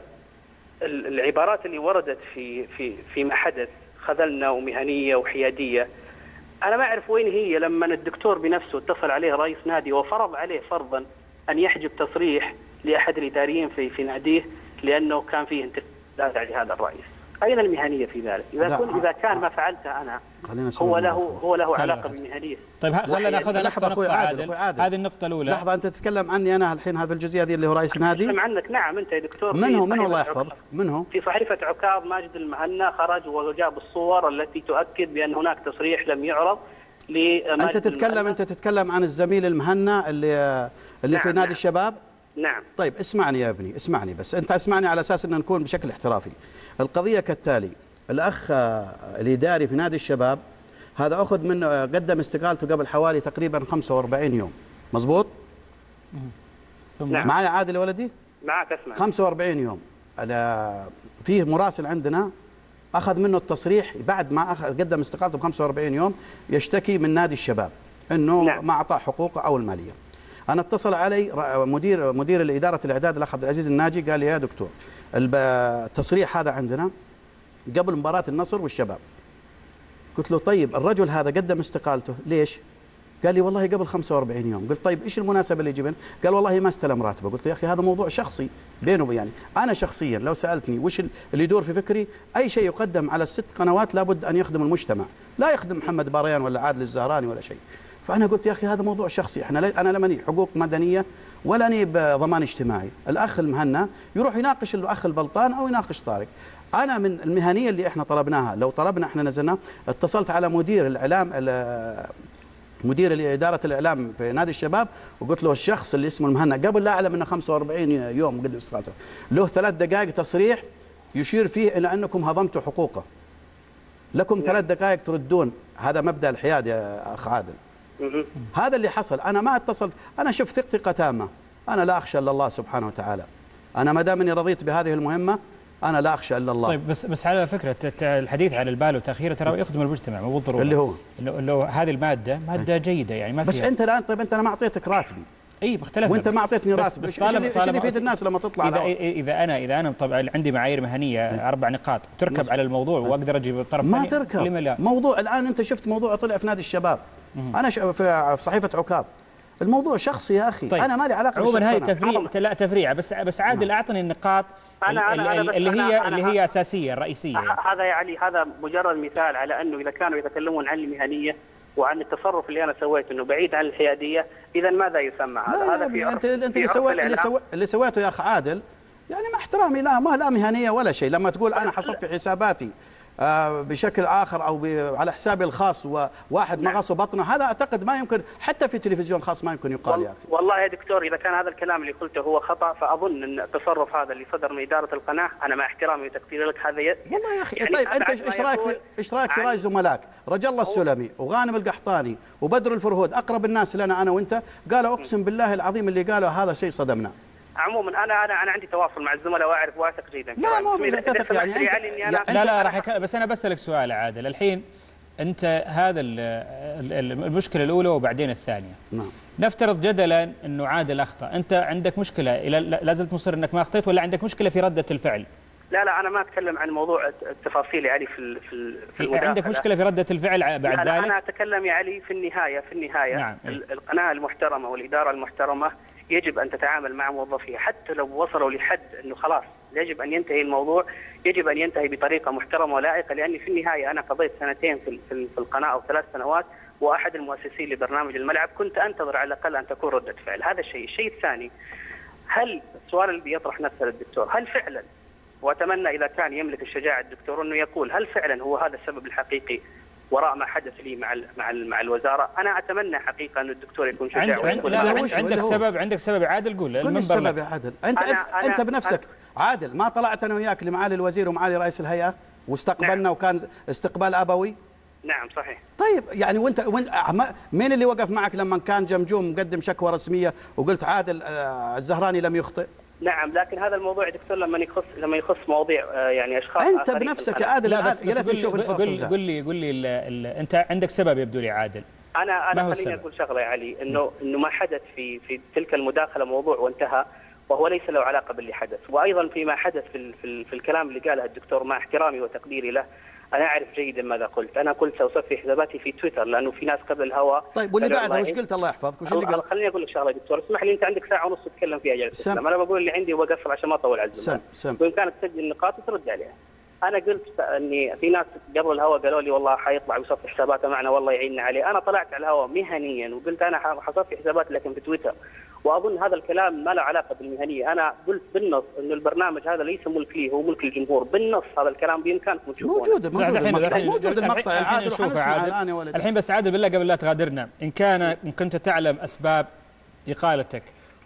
العبارات اللي وردت في في فيما حدث خذلنا ومهنيه وحياديه، انا ما اعرف وين هي لما الدكتور بنفسه اتصل عليه رئيس نادي وفرض عليه فرضا ان يحجب تصريح لاحد الاداريين في في ناديه لانه كان فيه انتقاد لهذا الرئيس. اين المهنيه في ذلك؟ اذا كنت اذا كان ما فعلته انا هو له هو له علاقه بالمهنيه. طيب خلينا ناخذها لحظه نقطه عادل. عادل. هذه النقطه الاولى. لحظه انت تتكلم عني انا الحين هذه الجزئيه هذه اللي هو رئيس نادي؟ اسمع عنك. نعم انت يا دكتور. من هو من هو الله يحفظك؟ من هو؟ في صحيفه عكاظ ماجد المهنا خرج وجاب الصور التي تؤكد بان هناك تصريح لم يعرض لماجد. انت تتكلم المهنا. انت تتكلم عن الزميل المهنا اللي اللي نعم في نادي نعم. الشباب. نعم. طيب اسمعني يا ابني، اسمعني بس انت اسمعني على اساس ان نكون بشكل احترافي. القضيه كالتالي، الاخ الاداري في نادي الشباب هذا اخذ منه قدم استقالته قبل حوالي تقريبا خمسة وأربعين يوم، مضبوط؟ نعم. معايا عادل يا ولدي؟ معك اسمع. خمسة وأربعين يوم. فيه مراسل عندنا اخذ منه التصريح بعد ما أخذ قدم استقالته ب خمسة وأربعين يوم يشتكي من نادي الشباب انه نعم. ما اعطاه حقوقه او الماليه. انا اتصل علي مدير مدير اداره الاعداد الاخ عبد العزيز الناجي، قال لي يا دكتور التصريح هذا عندنا قبل مباراه النصر والشباب. قلت له طيب الرجل هذا قدم استقالته ليش؟ قال لي والله قبل خمسة وأربعين يوم. قلت طيب ايش المناسبه اللي يجيبن؟ قال والله ما استلم راتبه. قلت له يا اخي هذا موضوع شخصي بينه يعني انا شخصيا لو سالتني وش اللي يدور في فكري، اي شيء يقدم على الست قنوات لابد ان يخدم المجتمع، لا يخدم محمد باريان ولا عادل الزهراني ولا شيء. فانا قلت يا اخي هذا موضوع شخصي، احنا انا لا ماني حقوق مدنيه ولا اني بضمان اجتماعي. الاخ المهنا يروح يناقش الاخ البلطان او يناقش طارق. انا من المهنيه اللي احنا طلبناها، لو طلبنا احنا نزلنا، اتصلت على مدير الاعلام مدير اداره الاعلام في نادي الشباب وقلت له الشخص اللي اسمه المهنا قبل لا اعلم انه خمسة وأربعين يوم قدم استقالته له ثلاث دقائق تصريح يشير فيه الى انكم هضمتوا حقوقه. لكم ثلاث دقائق تردون، هذا مبدا الحياد يا اخ عادل. هذا اللي حصل. انا ما اتصلت، انا شوف ثقتي تامه، انا لا اخشى الا الله سبحانه وتعالى. انا ما دام اني رضيت بهذه المهمه انا لا اخشى الا الله. طيب بس بس على فكره الحديث عن البال وتاخيره ترى يخدم المجتمع مو بالضروره. اللي هو اللي هو هذه الماده ماده جيده يعني ما فيها. بس انت الان طيب انت انا ما اعطيتك راتبي. اي مختلف وانت ما اعطيتني راتب، ايش اللي يفيد الناس لما تطلع؟ اذا اذا انا اذا انا طبعا عندي معايير مهنيه اربع نقاط تركب على الموضوع واقدر اجيب الطرف ما تركب موضوع. الان انت شفت موضوع طلع في نادي الشباب، انا في صحيفه عكاظ، الموضوع شخصي يا اخي. طيب. انا ما لي علاقه عموما هذه تفريع لا تفريعه بس بس عادل اعطني النقاط أنا أنا أنا اللي هي أنا اللي هي اساسيه الرئيسيه. هذا يا علي هذا مجرد مثال على انه اذا كانوا يتكلمون عن المهنيه وعن التصرف اللي انا سويته انه بعيد عن الحياديه، اذا ماذا يسمى هذا؟ لا هذا في انت انت اللي سويت اللي, سوي اللي سويته يا اخ عادل يعني مع احترامي لا ما لا مهنيه ولا شيء. لما تقول انا حصلت في حساباتي آه بشكل اخر او على حسابي الخاص وواحد نعم. مغص بطنه، هذا اعتقد ما يمكن حتى في تلفزيون خاص ما يمكن يقال. يا اخي والله يا دكتور اذا كان هذا الكلام اللي قلته هو خطا، فاظن ان التصرف هذا اللي صدر من اداره القناه، انا مع احترامي وتقديري لك هذا ي... والله يا اخي يعني طيب انت ايش رايك في ايش رايك في راي زملائك رجا الله السلمي وغانم القحطاني وبدر الفرهود اقرب الناس لنا انا وانت، قالوا اقسم بالله العظيم اللي قالوا هذا شيء صدمنا. عموما انا انا انا عندي تواصل مع الزملاء واعرف واثق جدا. لا مو تثق يعني, يعني, يعني لا لا راح بس انا بسالك سؤال عادل الحين. انت هذا المشكله الاولى وبعدين الثانيه. نعم. نفترض جدلا انه عادل اخطا، انت عندك مشكله الى لا زلت مصر انك ما اخطيت ولا عندك مشكله في رده الفعل؟ لا لا انا ما اتكلم عن موضوع التفاصيل يا علي في في في المداخله. عندك مشكله في رده الفعل بعد ذلك؟ لا انا اتكلم يا علي في النهايه في النهايه نعم. القناه المحترمه والاداره المحترمه يجب أن تتعامل مع موظفيها حتى لو وصلوا لحد أنه خلاص يجب أن ينتهي الموضوع، يجب أن ينتهي بطريقة محترمة ولائقة، لأني في النهاية أنا قضيت سنتين في في القناة أو ثلاث سنوات وأحد المؤسسين لبرنامج الملعب، كنت أنتظر على الأقل أن تكون ردة فعل. هذا الشيء. الشيء الثاني، هل السؤال اللي يطرح نفسه للدكتور، هل فعلا، وأتمنى إذا كان يملك الشجاعة الدكتور أنه يقول هل فعلا هو هذا السبب الحقيقي وراء ما حدث لي مع ال مع ال مع الوزاره؟ انا اتمنى حقيقه ان الدكتور يكون شجاع. عند لا عند عندك سبب عندك سبب عادل قول المنبر السبب يا عادل. انت أنا انت, أنا انت بنفسك أنا عادل ما طلعت انا وياك لمعالي الوزير ومعالي رئيس الهيئه واستقبلنا نعم. وكان استقبال ابوي. نعم صحيح. طيب يعني وانت وانت مين اللي وقف معك لما كان جمجوم مقدم شكوى رسميه وقلت عادل الزهراني لم يخطئ؟ نعم لكن هذا الموضوع يا دكتور لما يخص لما يخص مواضيع يعني اشخاص انت بنفسك يا عادل. لا بس, بس قل, نشوف قل, قل لي قل لي ال ال انت عندك سبب يبدو لي عادل. انا انا خليني اقول شغله يا علي، انه انه ما حدث في في تلك المداخله موضوع وانتهى وهو ليس له علاقه باللي حدث، وايضا فيما حدث في في, في الكلام اللي قاله الدكتور مع احترامي وتقديري له، انا اعرف جيدا ماذا قلت. انا قلت ساصفي حساباتي في تويتر لانه في ناس قبل الهواء. طيب واللي بعدها وش قلت الله يحفظك؟ وش اللي قال؟ خليني اقول لك شغله يا دكتور، اسمح لي، انت عندك ساعه ونص تتكلم فيها جلسه، انا بقول اللي عندي وبقفل عشان ما اطول على الزملاء. بامكانك تسجل النقاط وترد عليها. انا قلت اني في ناس قبل الهواء قالوا لي والله حيطلع ويصفي حساباته معنا والله يعيننا عليه. انا طلعت على الهواء مهنيا وقلت انا حصفي حساباتي لكن في تويتر، واظن هذا الكلام ما له علاقه بالمهنيه. انا قلت بالنص انه البرنامج هذا ليس ملك لي، هو ملك الجمهور. بالنص هذا الكلام بامكانكم تشوفونه. موجود موجود الحين موجود المقطع العادل الحين, الحين بس عادل بالله قبل لا تغادرنا، ان كان ان كنت تعلم اسباب اقالتك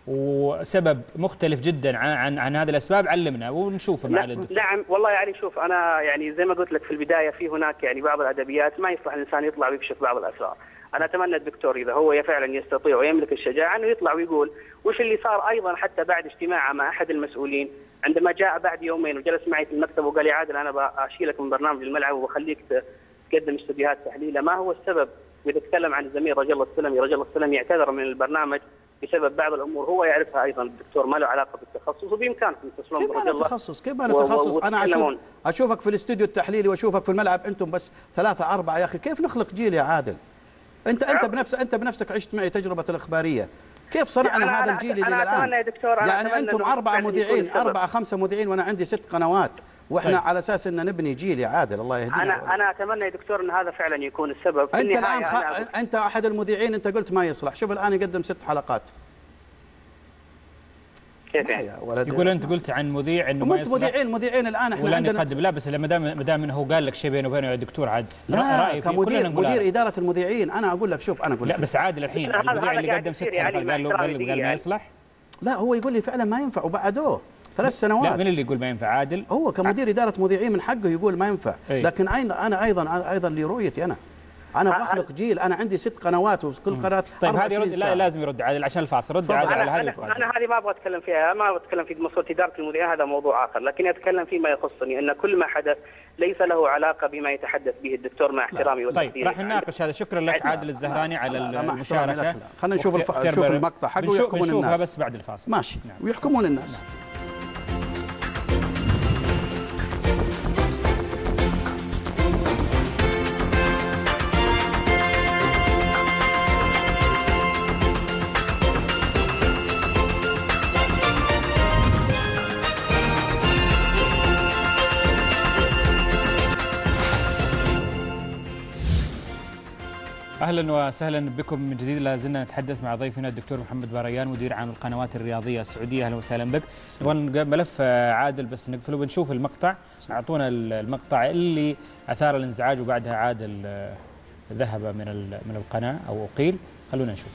وسبب مختلف جدا عن عن, عن هذه الاسباب علمنا ونشوفه مع الدكتور. نعم والله يعني شوف انا يعني زي ما قلت لك في البدايه في هناك يعني بعض الادبيات ما يصلح الانسان يطلع ويكشف بعض الاسرار. انا اتمنى الدكتور اذا هو فعلا يستطيع ويملك الشجاعه انه يطلع ويقول وش اللي صار ايضا حتى بعد اجتماعه مع احد المسؤولين عندما جاء بعد يومين وجلس معي في المكتب وقال لي عادل انا بشيلك من برنامج الملعب وبخليك تقدم استديوهات تحليله، ما هو السبب؟ واذا تكلم عن الزميل رجل الله السلمي، رجل الله السلمي يعتذر من البرنامج بسبب بعض الامور هو يعرفها ايضا الدكتور، ما له علاقه بالتخصص وبامكانكم تصلون كيف ما له تخصص؟ كيف ما له تخصص؟ انا اشوف اشوفك في الاستوديو التحليلي واشوفك في الملعب انتم بس ثلاثه اربعه يا اخي، كيف نخلق جيل يا عادل؟ انت انت بنفسك انت بنفسك عشت معي تجربه الاخباريه، كيف صنعنا هذا الجيل اللي الان؟ يا دكتور أنا يعني انتم اربعه مذيعين اربعه خمسه مذيعين وانا عندي ست قنوات واحنا طيب. على اساس ان نبني جيل يا عادل الله يهديك. انا انا اتمنى يا دكتور ان هذا فعلا يكون السبب. انت الان خ... انت احد المذيعين انت قلت ما يصلح، شوف الان يقدم ست حلقات. كيف يعني؟ يقول انت قلت عن مذيع انه ما يصلح. مذيعين مذيعين الان احنا ولا عندنا يقدم، لا بس ما دام ما دام هو قال لك شيء بينه وبينه يا دكتور عاد لا كمدير مدير اداره المذيعين انا اقول لك شوف انا اقول لك لا بس عادل الحين المذيع اللي قدم ست حلقات قال له قال قال ما يصلح. لا هو يقول لي فعلا ما ينفع وبعدوه ثلاث سنوات. لا من اللي يقول ما ينفع؟ عادل هو كمدير اداره مذيعين من حقه يقول ما ينفع. ايه؟ لكن انا ايضا ايضا لرؤيتي انا انا بخلق جيل، انا عندي ست قنوات وكل قناه طيب هذه رد لا لازم يرد عادل عشان الفاصل. رد عادل على هذه الفاصل. انا هذه ما ابغى اتكلم فيها، ما ابغى اتكلم في مسؤوليه اداره المذيعين، هذا موضوع اخر، لكن اتكلم فيما يخصني ان كل ما حدث ليس له علاقه بما يتحدث به الدكتور مع احترامي وتقديري. طيب راح نناقش هذا. شكرا لك عادل الزهراني على المشاركه. خلينا نشوف الف... نشوف المقطع حقه ويحكمون الناس. نشوفها بس بعد الفاصل ماشي. نعم. ويحكمون الناس. نعم. اهلا وسهلا بكم من جديد. لا زلنا نتحدث مع ضيفنا الدكتور محمد باريان مدير عام القنوات الرياضيه السعوديه. اهلا وسهلا بك. نبغى ملف عادل بس نقفله بنشوف المقطع. اعطونا المقطع اللي اثار الانزعاج وبعدها عادل ذهب من من القناه او اقيل. خلونا نشوف.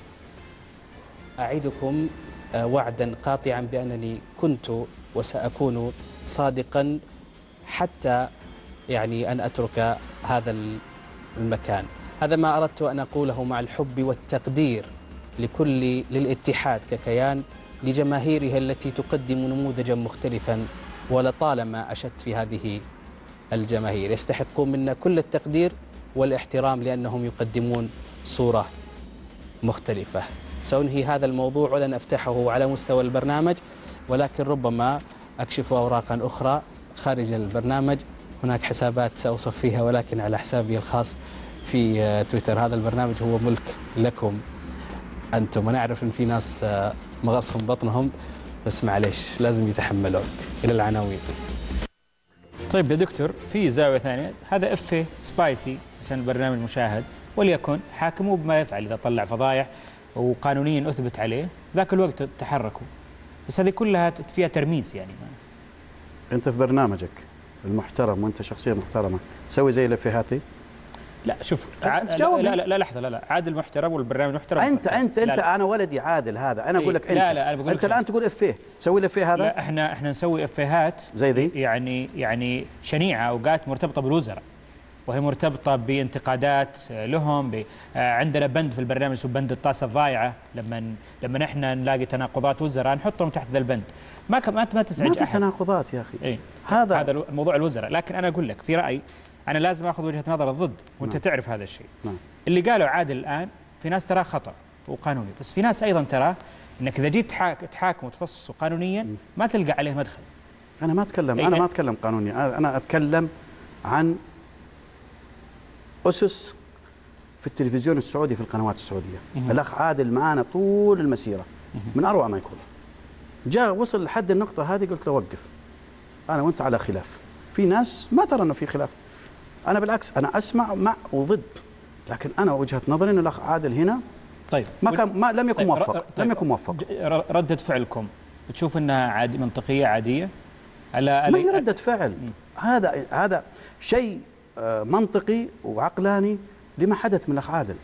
اعدكم وعدا قاطعا بانني كنت وساكون صادقا حتى يعني ان اترك هذا المكان. هذا ما أردت أن أقوله مع الحب والتقدير لكل للاتحاد ككيان لجماهيره التي تقدم نموذجا مختلفا، ولطالما أشدت في هذه الجماهير. يستحقون منا كل التقدير والاحترام لأنهم يقدمون صورة مختلفة. سأنهي هذا الموضوع ولن أفتحه على مستوى البرنامج، ولكن ربما أكشف أوراقا أخرى خارج البرنامج. هناك حسابات سأوصف فيها ولكن على حسابي الخاص في تويتر. هذا البرنامج هو ملك لكم أنتم. أنا أعرف أن في ناس مغصهم بطنهم بس معليش لازم يتحملون. إلى العناوين. طيب يا دكتور في زاوية ثانية، هذا إفيه سبايسي عشان البرنامج مشاهد، وليكن حاكموه بما يفعل إذا طلع فضايح وقانونيا أثبت عليه ذاك الوقت تحركوا، بس هذه كلها فيها ترميس. يعني أنت في برنامجك المحترم وأنت شخصية محترمة سوي زي الإفيهاتي. لا شوف ع... لا, لا لا لحظه لا لا عادل محترم والبرنامج محترم. انت انت انت لا انا ولدي عادل هذا انا اقول لك انت. لا لا انا بقول انت الان تقول افيه تسوي لي افيه هذا. لا احنا احنا نسوي افيهات زي ذي يعني يعني شنيعه اوقات مرتبطه بالوزراء، وهي مرتبطه بانتقادات لهم. ب... عندنا بند في البرنامج اسمه بند الطاسه الضايعه، لما لما احنا نلاقي تناقضات وزراء نحطهم تحت ذا البند. ما ك... ما ما تزعج احد. ما في تناقضات يا اخي. ايه؟ هذا هذا موضوع الوزراء، لكن انا اقول لك في راي أنا لازم أخذ وجهة نظر الضد وأنت نعم. تعرف هذا الشيء. نعم. اللي قاله عادل الآن في ناس تراه خطأ وقانوني، بس في ناس أيضا تراه أنك إذا جيت تحاكم وتفصصه قانونيا ما تلقى عليه مدخل. أنا ما أتكلم أنا ما أتكلم قانوني، أنا أتكلم عن أسس في التلفزيون السعودي في القنوات السعودية. مم. الأخ عادل معانا طول المسيرة. مم. من أروع ما يكون. جاء وصل لحد النقطة هذه قلت له وقف. أنا وأنت على خلاف. في ناس ما ترى أنه في خلاف. أنا بالعكس أنا أسمع مع وضد، لكن أنا وجهة نظري أن الأخ عادل هنا طيب ما كان ما لم يكن طيب موفق. طيب لم يكن موفق. ردة فعلكم تشوف أنها عادي منطقية عادية؟ على ما هي ردة فعل. م. هذا هذا شيء منطقي وعقلاني لما حدث من الأخ عادل.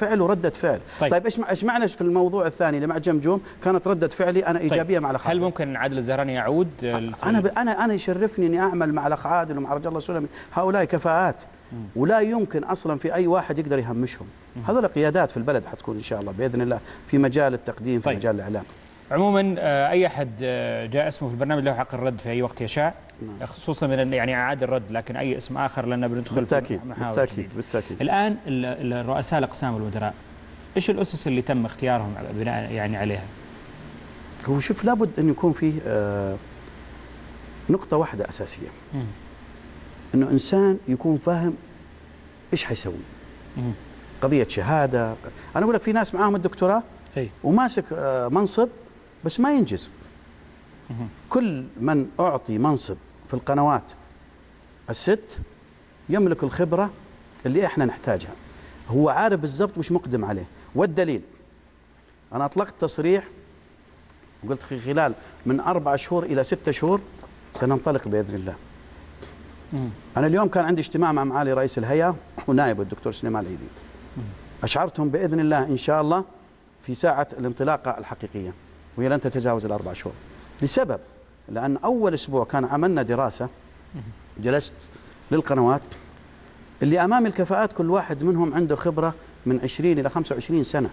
فعل وردة فعل. طيب, طيب ايش ايش معنى في الموضوع الثاني اللي مع جمجوم كانت ردة فعلي انا ايجابيه طيب مع الاخ عادل. هل ممكن عادل الزهراني يعود؟ انا ب... انا انا يشرفني اني اعمل مع الاخ عادل ومع رجل الله سلمي، هؤلاء كفاءات ولا يمكن اصلا في اي واحد يقدر يهمشهم. هذول قيادات في البلد حتكون ان شاء الله باذن الله في مجال التقديم في طيب. مجال الاعلام. عموما اي احد جاء اسمه في البرنامج له حق الرد في اي وقت يشاء، خصوصا من يعني اعاد الرد، لكن اي اسم اخر لنا بندخل بالتاكيد في محاور بالتاكيد جديد. بالتاكيد. الان الرؤساء الاقسام والوزراء ايش الاسس اللي تم اختيارهم بناء يعني عليها؟ هو شوف لابد ان يكون فيه آه نقطه واحده اساسيه، مم. انه انسان يكون فاهم ايش حيسوي. مم. قضيه شهاده، انا اقول لك في ناس معاهم الدكتوراه وماسك آه منصب بس ما ينجز. مم. كل من اعطي منصب في القنوات الست يملك الخبره اللي احنا نحتاجها، هو عارف بالضبط وش مقدم عليه. والدليل انا اطلقت تصريح وقلت خلال من اربع شهور الى ستة شهور سننطلق باذن الله. مم. انا اليوم كان عندي اجتماع مع معالي رئيس الهيئه ونائب الدكتور سليمان العيدي، اشعرتهم باذن الله ان شاء الله في ساعه الانطلاقه الحقيقيه وهي لن تتجاوز الاربع شهور، لسبب لان اول اسبوع كان عملنا دراسه، جلست للقنوات اللي امام الكفاءات كل واحد منهم عنده خبره من عشرين الى خمسة وعشرين سنه،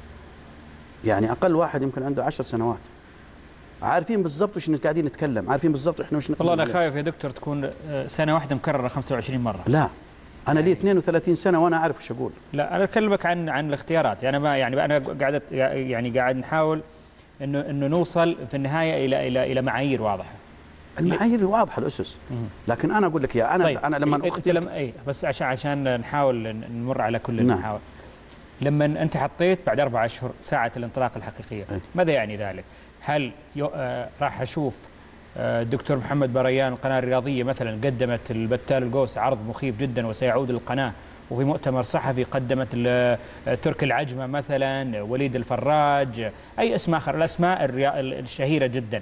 يعني اقل واحد يمكن عنده عشر سنوات، عارفين بالضبط وش قاعدين نتكلم، عارفين بالضبط احنا وش والله انا خايف يا دكتور تكون سنه واحده مكرره خمسة وعشرين مره. لا انا لي اثنين وثلاثين سنه وانا اعرف وش اقول. لا انا اكلمك عن عن الاختيارات، يعني ما يعني انا قاعد يعني قاعد نحاول انه انه نوصل في النهايه الى الى الى معايير واضحه. المعايير واضحه الاسس، لكن انا اقول لك يا انا طيب. انا لما اخترت لما اي بس عشان عشان نحاول نمر على كل المحاور. لما انت حطيت بعد اربع اشهر ساعه الانطلاق الحقيقيه، أي. ماذا يعني ذلك؟ هل آه راح اشوف الدكتور آه محمد بريان القناه الرياضيه مثلا قدمت البتال القوس عرض مخيف جدا وسيعود للقناه، وفي مؤتمر صحفي قدمت ترك العجمه مثلا، وليد الفراج، اي اسم اخر، الاسماء الشهيره جدا.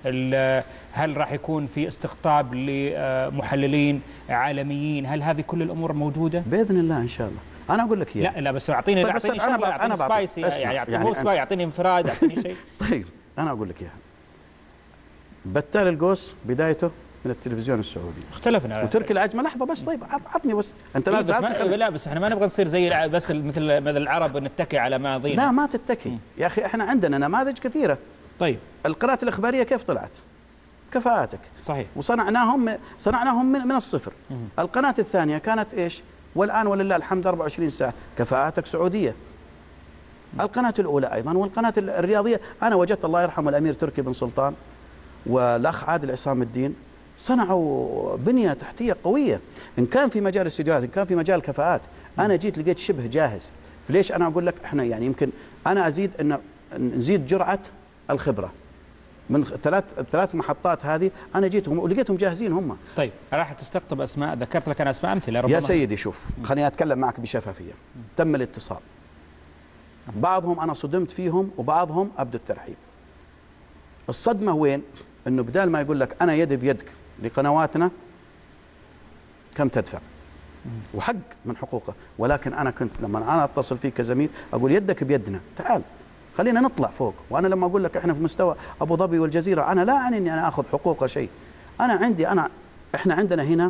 هل راح يكون في استقطاب لمحللين عالميين؟ هل هذه كل الامور موجوده؟ باذن الله ان شاء الله. انا اقول لك لا لا بس اعطيني طيب اعطيني شغله، اعطيني سبايسي، يعني اعطيني مو سبايسي، اعطيني انفراد، اعطيني شيء. طيب انا اقول لك اياها. بتال القوس بدايته من التلفزيون السعودي، اختلفنا. وتركي العجمه لحظه بس، طيب عطني بس انت لا بس ما لا بس احنا ما نبغى نصير زي بس مثل مثل العرب نتكي على ماضينا. لا ما تتكي م. يا اخي احنا عندنا نماذج كثيره. طيب القناه الاخباريه كيف طلعت؟ كفاءاتك صحيح، وصنعناهم صنعناهم من, من الصفر. م. القناه الثانيه كانت ايش؟ والان ولله الحمد أربعة وعشرين ساعه كفاءاتك سعوديه. م. القناه الاولى ايضا والقناه الرياضيه، انا وجدت الله يرحمه الامير تركي بن سلطان والاخ عادل عصام الدين صنعوا بنيه تحتيه قويه، ان كان في مجال الاستديوهات، ان كان في مجال الكفاءات. انا جيت لقيت شبه جاهز. ليش انا اقول لك احنا يعني يمكن انا ازيد ان نزيد جرعه الخبره من ثلاث ثلاث محطات هذه، انا جيتهم ولقيتهم جاهزين هم. طيب راح تستقطب اسماء، ذكرت لك انا اسماء امثله ربما. يا سيدي شوف خليني اتكلم معك بشفافيه. تم الاتصال، بعضهم انا صدمت فيهم وبعضهم ابدو الترحيب. الصدمه وين؟ انه بدال ما يقول لك انا يدي بيدك لقنواتنا كم تدفع؟ وحق من حقوقه، ولكن انا كنت لما انا اتصل فيك كزميل اقول يدك بيدنا، تعال خلينا نطلع فوق. وانا لما اقول لك احنا في مستوى ابو ظبي والجزيره، انا لا اعني اني انا اخذ حقوق شيء. انا عندي انا احنا عندنا هنا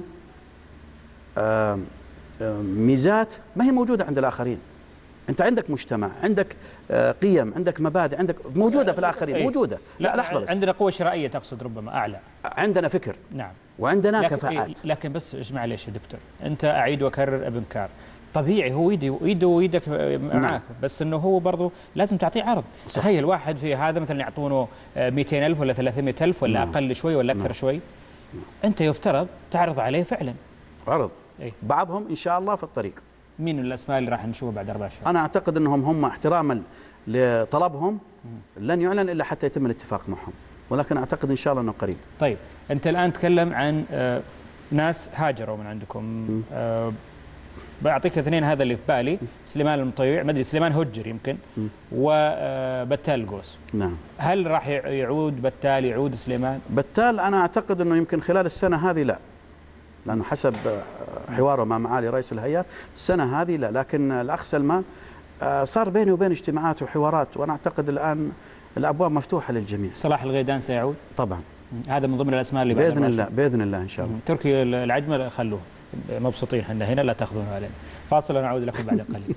آآ آآ ميزات ما هي موجوده عند الاخرين. انت عندك مجتمع، عندك قيم، عندك مبادئ، عندك موجوده في الاخرين. أي. موجوده. لا, لا لحظه بس. عندنا قوه شرائيه تقصد ربما اعلى. عندنا فكر. نعم. وعندنا لكن كفاءات. لكن بس اسمع معليش يا دكتور، انت اعيد واكرر ابن كار، طبيعي هو يدي يده ويدك معاك. نعم. بس انه هو برضه لازم تعطيه عرض. صح. تخيل واحد في هذا مثلا يعطونه مئتين ألف ولا ثلاثمئة ألف ولا نعم. اقل شوي ولا اكثر نعم. شوي. نعم. انت يفترض تعرض عليه فعلا عرض. أي. بعضهم ان شاء الله في الطريق. مين الاسماء اللي راح نشوفها بعد اربع شهور؟ انا اعتقد انهم هم احتراما لطلبهم لن يعلن الا حتى يتم الاتفاق معهم، ولكن اعتقد ان شاء الله انه قريب. طيب انت الان تكلم عن آه ناس هاجروا من عندكم، آه بعطيك اثنين هذا اللي في بالي، سليمان المطيع، ما ادري سليمان هجر يمكن، وبتال القوس. نعم. هل راح يعود بتال، يعود سليمان؟ بتال انا اعتقد انه يمكن خلال السنه هذه لا، لانه حسب حواره مع معالي رئيس الهيئه السنه هذه لا، لكن الاخ سلمان صار بيني وبين اجتماعات وحوارات، وأنا أعتقد الآن الأبواب مفتوحة للجميع. صلاح الغيدان سيعود؟ طبعا، هذا من ضمن الأسماء اللي بإذن الله بإذن الله إن شاء الله. تركي العجمة خلوه مبسوطين احنا هنا، لا تاخذونه علينا. فاصل ونعود لكم بعد قليل.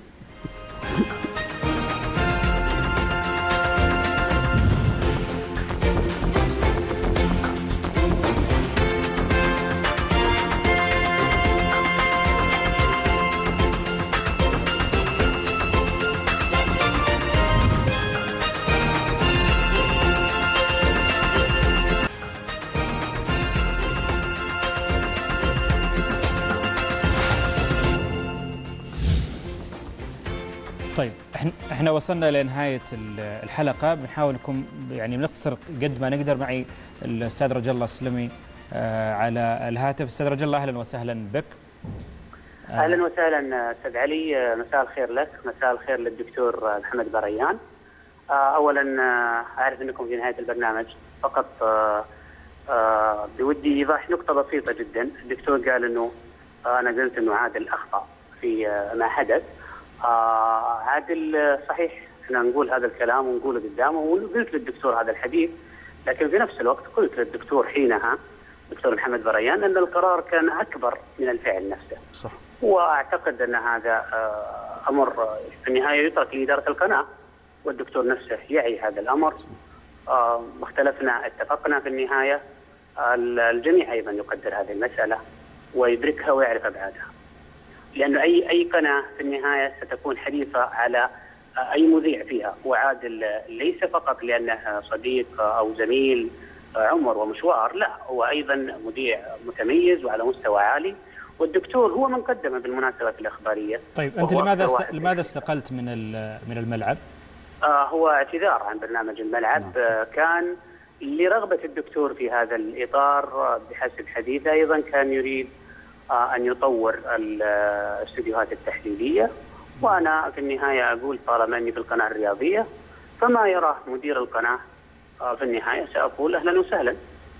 طيب احنا احنا وصلنا لنهايه الحلقه، بنحاول نكون يعني بنختصر قد ما نقدر. معي الاستاذ رجاء الله السلمي على الهاتف. استاذ رجاء الله اهلا وسهلا بك. اهلا وسهلا استاذ علي، مساء الخير لك، مساء الخير للدكتور محمد بريان. اولا اعرف انكم في نهايه البرنامج، فقط بودي ايضاح نقطه بسيطه جدا. الدكتور قال انه انا قلت انه عادل اخطا في ما حدث. آه عادل صحيح، احنا نقول هذا الكلام ونقوله قدامه، وقلت للدكتور هذا الحديث، لكن في نفس الوقت قلت للدكتور حينها دكتور محمد بريان ان القرار كان اكبر من الفعل نفسه. صح. واعتقد ان هذا آه امر في النهايه يترك لاداره القناه، والدكتور نفسه يعي هذا الامر. آه اختلفنا اتفقنا في النهايه، الجميع ايضا يقدر هذه المساله ويدركها ويعرف ابعادها. لأنه أي أي قناة في النهاية ستكون حريصة على أي مذيع فيها، وعادل ليس فقط لأنه صديق أو زميل عمر ومشوار، لا، هو أيضا مذيع متميز وعلى مستوى عالي، والدكتور هو من قدم بالمناسبة الإخبارية. طيب أنت لماذا است... لماذا استقلت من من الملعب؟ آه هو اعتذار عن برنامج الملعب. آه كان لرغبة الدكتور في هذا الإطار بحسب حديثه، أيضا كان يريد أن يطور الاستديوهات التحليلية، وأنا في النهاية أقول طالما أني في القناة الرياضية فما يراه مدير القناة في النهاية سأقول أهلا وسهلا.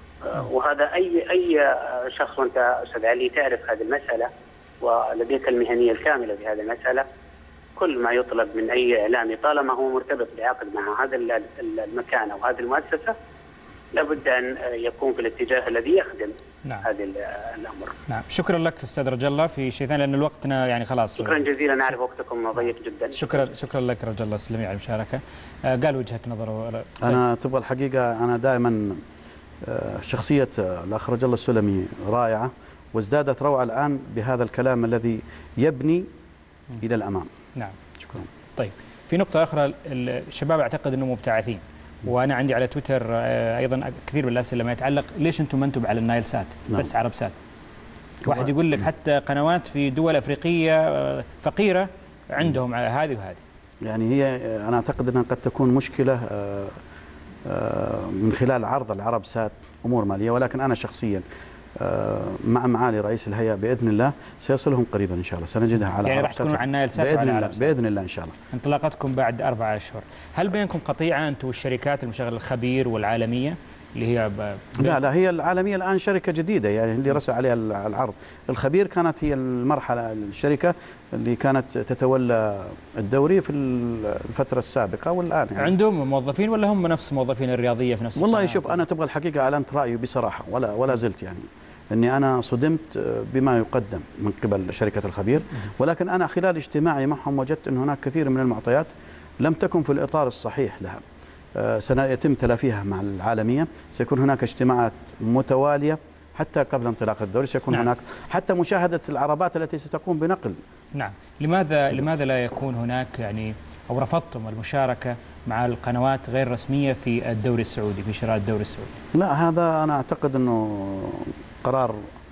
وهذا أي أي شخص، وأنت أستاذ علي تعرف هذه المسألة ولديك المهنية الكاملة في هذه المسألة، كل ما يطلب من أي إعلامي طالما هو مرتبط بعقد مع هذا المكان أو هذه المؤسسة لابد أن يكون في الاتجاه الذي يخدم نعم. هذا الأمر. نعم، شكرا لك أستاذ رجاء الله. في شيء ثاني لأن الوقتنا يعني خلاص. شكرا جزيلا، أعرف وقتكم ضيق جدا. شكرا شكرا لك رجاء الله السلمي على المشاركة. قال وجهة نظره. أنا تبغى الحقيقة أنا دائما شخصية الأخ رجاء الله السلمي رائعة، وازدادت روعة الآن بهذا الكلام الذي يبني إلى الأمام. نعم شكرا. طيب في نقطة أخرى، الشباب أعتقد أنه مبتعثين، وانا عندي على تويتر ايضا كثير من الاسئله ما يتعلق ليش انتم منتم على النايل سات بس عرب سات. واحد يقول لك حتى قنوات في دول افريقيه فقيره عندهم هذه وهذه. يعني هي انا اعتقد انها قد تكون مشكله من خلال عرض العرب سات امور ماليه، ولكن انا شخصيا مع معالي رئيس الهيئة بإذن الله سيصلهم قريبا إن شاء الله، سنجدها على يعني راح تكونوا على النايل سات بإذن الله بإذن الله إن شاء الله. انطلاقتكم بعد أربعة أشهر. هل بينكم قطيعة أنتم والشركات المشغلة الخبير والعالمية اللي هي ب... لا لا هي العالمية الآن شركة جديدة يعني اللي رسى عليها العرض. الخبير كانت هي المرحلة الشركة اللي كانت تتولى الدوري في الفترة السابقة والآن يعني. عندهم موظفين ولا هم نفس موظفين الرياضية في نفس والله شوف أنا تبغى الحقيقة أعلنت رأيي بصراحة ولا ولا زلت يعني أني أنا صدمت بما يقدم من قبل شركة الخبير، ولكن أنا خلال اجتماعي معهم وجدت أن هناك كثير من المعطيات لم تكن في الإطار الصحيح لها. سيتم تلافيها مع العالمية، سيكون هناك اجتماعات متوالية حتى قبل انطلاق الدوري، سيكون نعم. هناك حتى مشاهدة العربات التي ستقوم بنقل. نعم، لماذا لماذا لا يكون هناك يعني أو رفضتم المشاركة مع القنوات غير رسمية في الدوري السعودي في شراء الدوري السعودي؟ لا هذا أنا أعتقد أنه قرار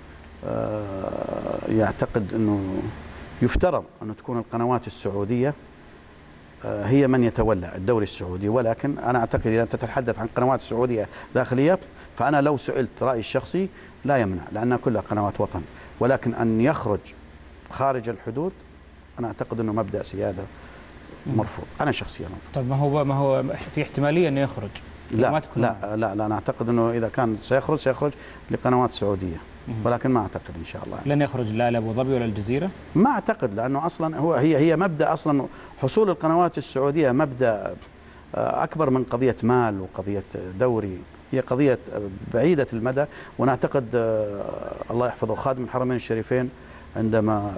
يعتقد أنه يفترض أن تكون القنوات السعودية هي من يتولى الدوري السعودي، ولكن أنا أعتقد إذا أنت تتحدث عن قنوات سعودية داخلية فأنا لو سئلت رأيي الشخصي لا يمنع، لأنها كلها قنوات وطن، ولكن أن يخرج خارج الحدود أنا أعتقد أنه مبدأ سيادة مرفوض. أنا شخصيا مرفوض. طيب ما هو ما هو في احتمالية أنه يخرج لا لا, لا لا أنا أعتقد أنه إذا كان سيخرج سيخرج لقنوات سعودية، ولكن ما أعتقد إن شاء الله. لن يخرج لا لأبو ظبي ولا الجزيرة؟ ما أعتقد، لأنه أصلا هو هي هي مبدأ أصلا حصول القنوات السعودية مبدأ أكبر من قضية مال وقضية دوري، هي قضية بعيدة المدى. ونعتقد الله يحفظه خادم الحرمين الشريفين عندما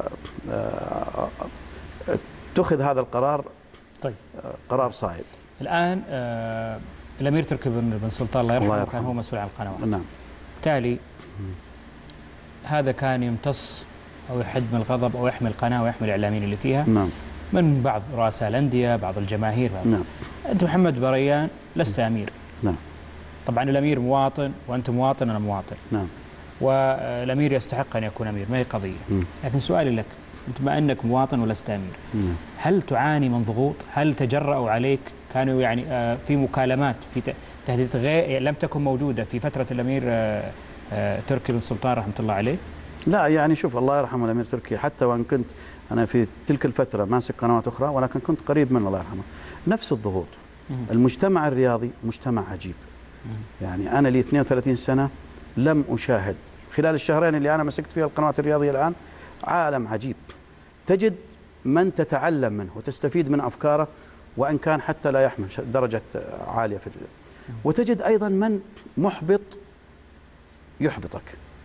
اتخذ هذا القرار طيب قرار صائب. الآن آه الأمير تركي بن سلطان الله يرحمه, الله يرحمه كان هو مسؤول عن القنوات. نعم. بالتالي هذا كان يمتص أو يحد من الغضب أو يحمي القناة ويحمي الإعلاميين اللي فيها. نعم. من بعض رؤساء الأندية، بعض الجماهير. بعض. نعم. أنت محمد بريان لست أمير. نعم. طبعا الأمير مواطن وأنت مواطن أنا مواطن. نعم. والأمير يستحق أن يكون أمير، ما هي قضية. م. لكن سؤالي لك، أنت بما أنك مواطن ولست أمير، م. هل تعاني من ضغوط؟ هل تجرأوا عليك؟ كانوا يعني في مكالمات في تهديد غير لم تكن موجودة في فترة الأمير تركي بن سلطان رحمة الله عليه؟ لا يعني شوف، الله يرحمه الأمير تركي، حتى وأن كنت أنا في تلك الفترة ماسك قنوات أخرى ولكن كنت قريب منه الله يرحمه، نفس الضغوط. م. المجتمع الرياضي مجتمع عجيب. م. يعني أنا لي اثنين وثلاثين سنة لم أشاهد خلال الشهرين اللي أنا مسكت فيها القنوات الرياضية الآن عالم عجيب. تجد من تتعلم منه وتستفيد من أفكاره وإن كان حتى لا يحمل درجة عالية في الرياضة. وتجد أيضا من محبط يحبطك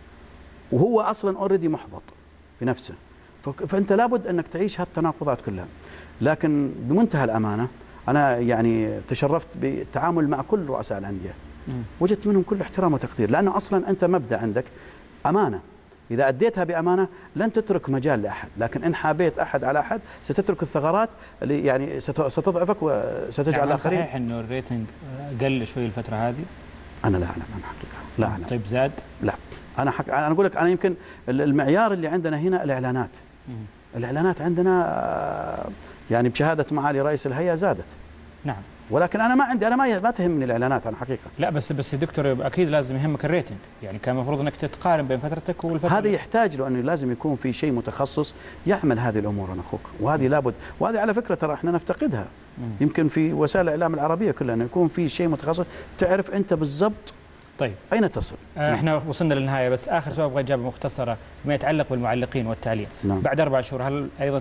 وهو أصلا أوريدي محبط في نفسه، فأنت لابد أنك تعيش هالتناقضات كلها. لكن بمنتهى الأمانة أنا يعني تشرفت بالتعامل مع كل رؤساء الأندية، وجدت منهم كل احترام وتقدير، لأنه أصلا أنت مبدأ عندك أمانة، إذا أديتها بأمانة لن تترك مجال لأحد، لكن إن حابيت أحد على أحد ستترك الثغرات اللي يعني ستضعفك وستجعل الآخرين. صحيح إنه الريتنج قل شوي الفترة هذه؟ أنا لا أعلم عن حقيقة، لا أعلم. طيب زاد؟ لا أنا حق... أنا أقول لك أنا يمكن المعيار اللي عندنا هنا الإعلانات. مم. الإعلانات عندنا يعني بشهادة معالي رئيس الهيئة زادت. نعم. ولكن انا ما عندي انا ما ما تهمني الاعلانات انا حقيقه. لا بس بس يا دكتور اكيد لازم يهمك الريتنج، يعني كان المفروض انك تتقارن بين فترتك والفتره. هذا يحتاج له انه لازم يكون في شيء متخصص يعمل هذه الامور انا اخوك، وهذه لابد، وهذه على فكره ترى احنا نفتقدها. مم. يمكن في وسائل الاعلام العربيه كلها انه يكون في شيء متخصص تعرف انت بالضبط طيب اين تصل. آه احنا وصلنا للنهايه، بس اخر سؤال ابغى اجابه مختصره فيما يتعلق بالمعلقين والتعليق. نعم. بعد اربع شهور هل ايضا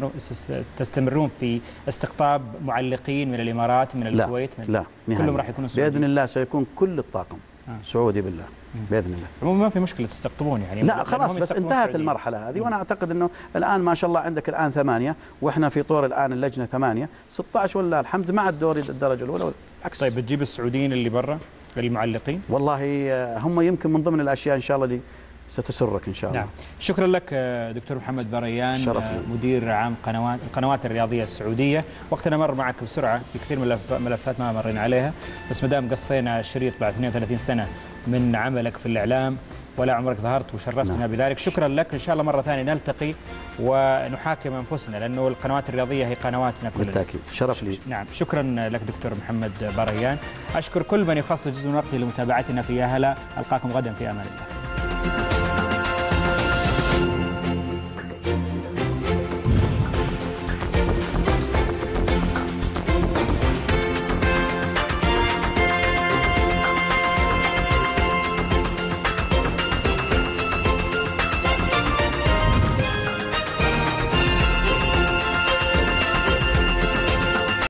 تستمرون في استقطاب معلقين من الامارات من لا. الكويت؟ من لا نهاية. كلهم راح يكونوا سعوديين باذن الله، سيكون كل الطاقم آه. سعودي بالله مم. باذن الله. عموما ما في مشكله تستقطبون يعني. لا خلاص بس انتهت المرحله هذه، وانا اعتقد انه الان ما شاء الله عندك الان ثمانيه واحنا في طور الان اللجنه ثمانيه، ستة عشر ولله الحمد مع الدوري الدرجه الاولى عكس. طيب بتجيب السعوديين اللي برا للمعلقين؟ والله هم يمكن من ضمن الاشياء ان شاء الله اللي ستسرك ان شاء الله. نعم. شكرا لك دكتور محمد بريان، مدير عام قنوات القنوات الرياضيه السعوديه. وقتنا مر معك بسرعه في كثير من الملفات ما مرينا عليها، بس ما دام قصينا الشريط بعد اثنين وثلاثين سنه من عملك في الاعلام ولا عمرك ظهرت وشرفتنا نعم. بذلك، شكرا لك. ان شاء الله مره ثانيه نلتقي ونحاكم انفسنا، لانه القنوات الرياضيه هي قنواتنا كلنا. بالتاكيد، شرف لي. نعم، شكرا لك دكتور محمد بريان. اشكر كل من يخصص جزء من وقته لمتابعتنا في يا هلا. القاكم غدا في امان الله.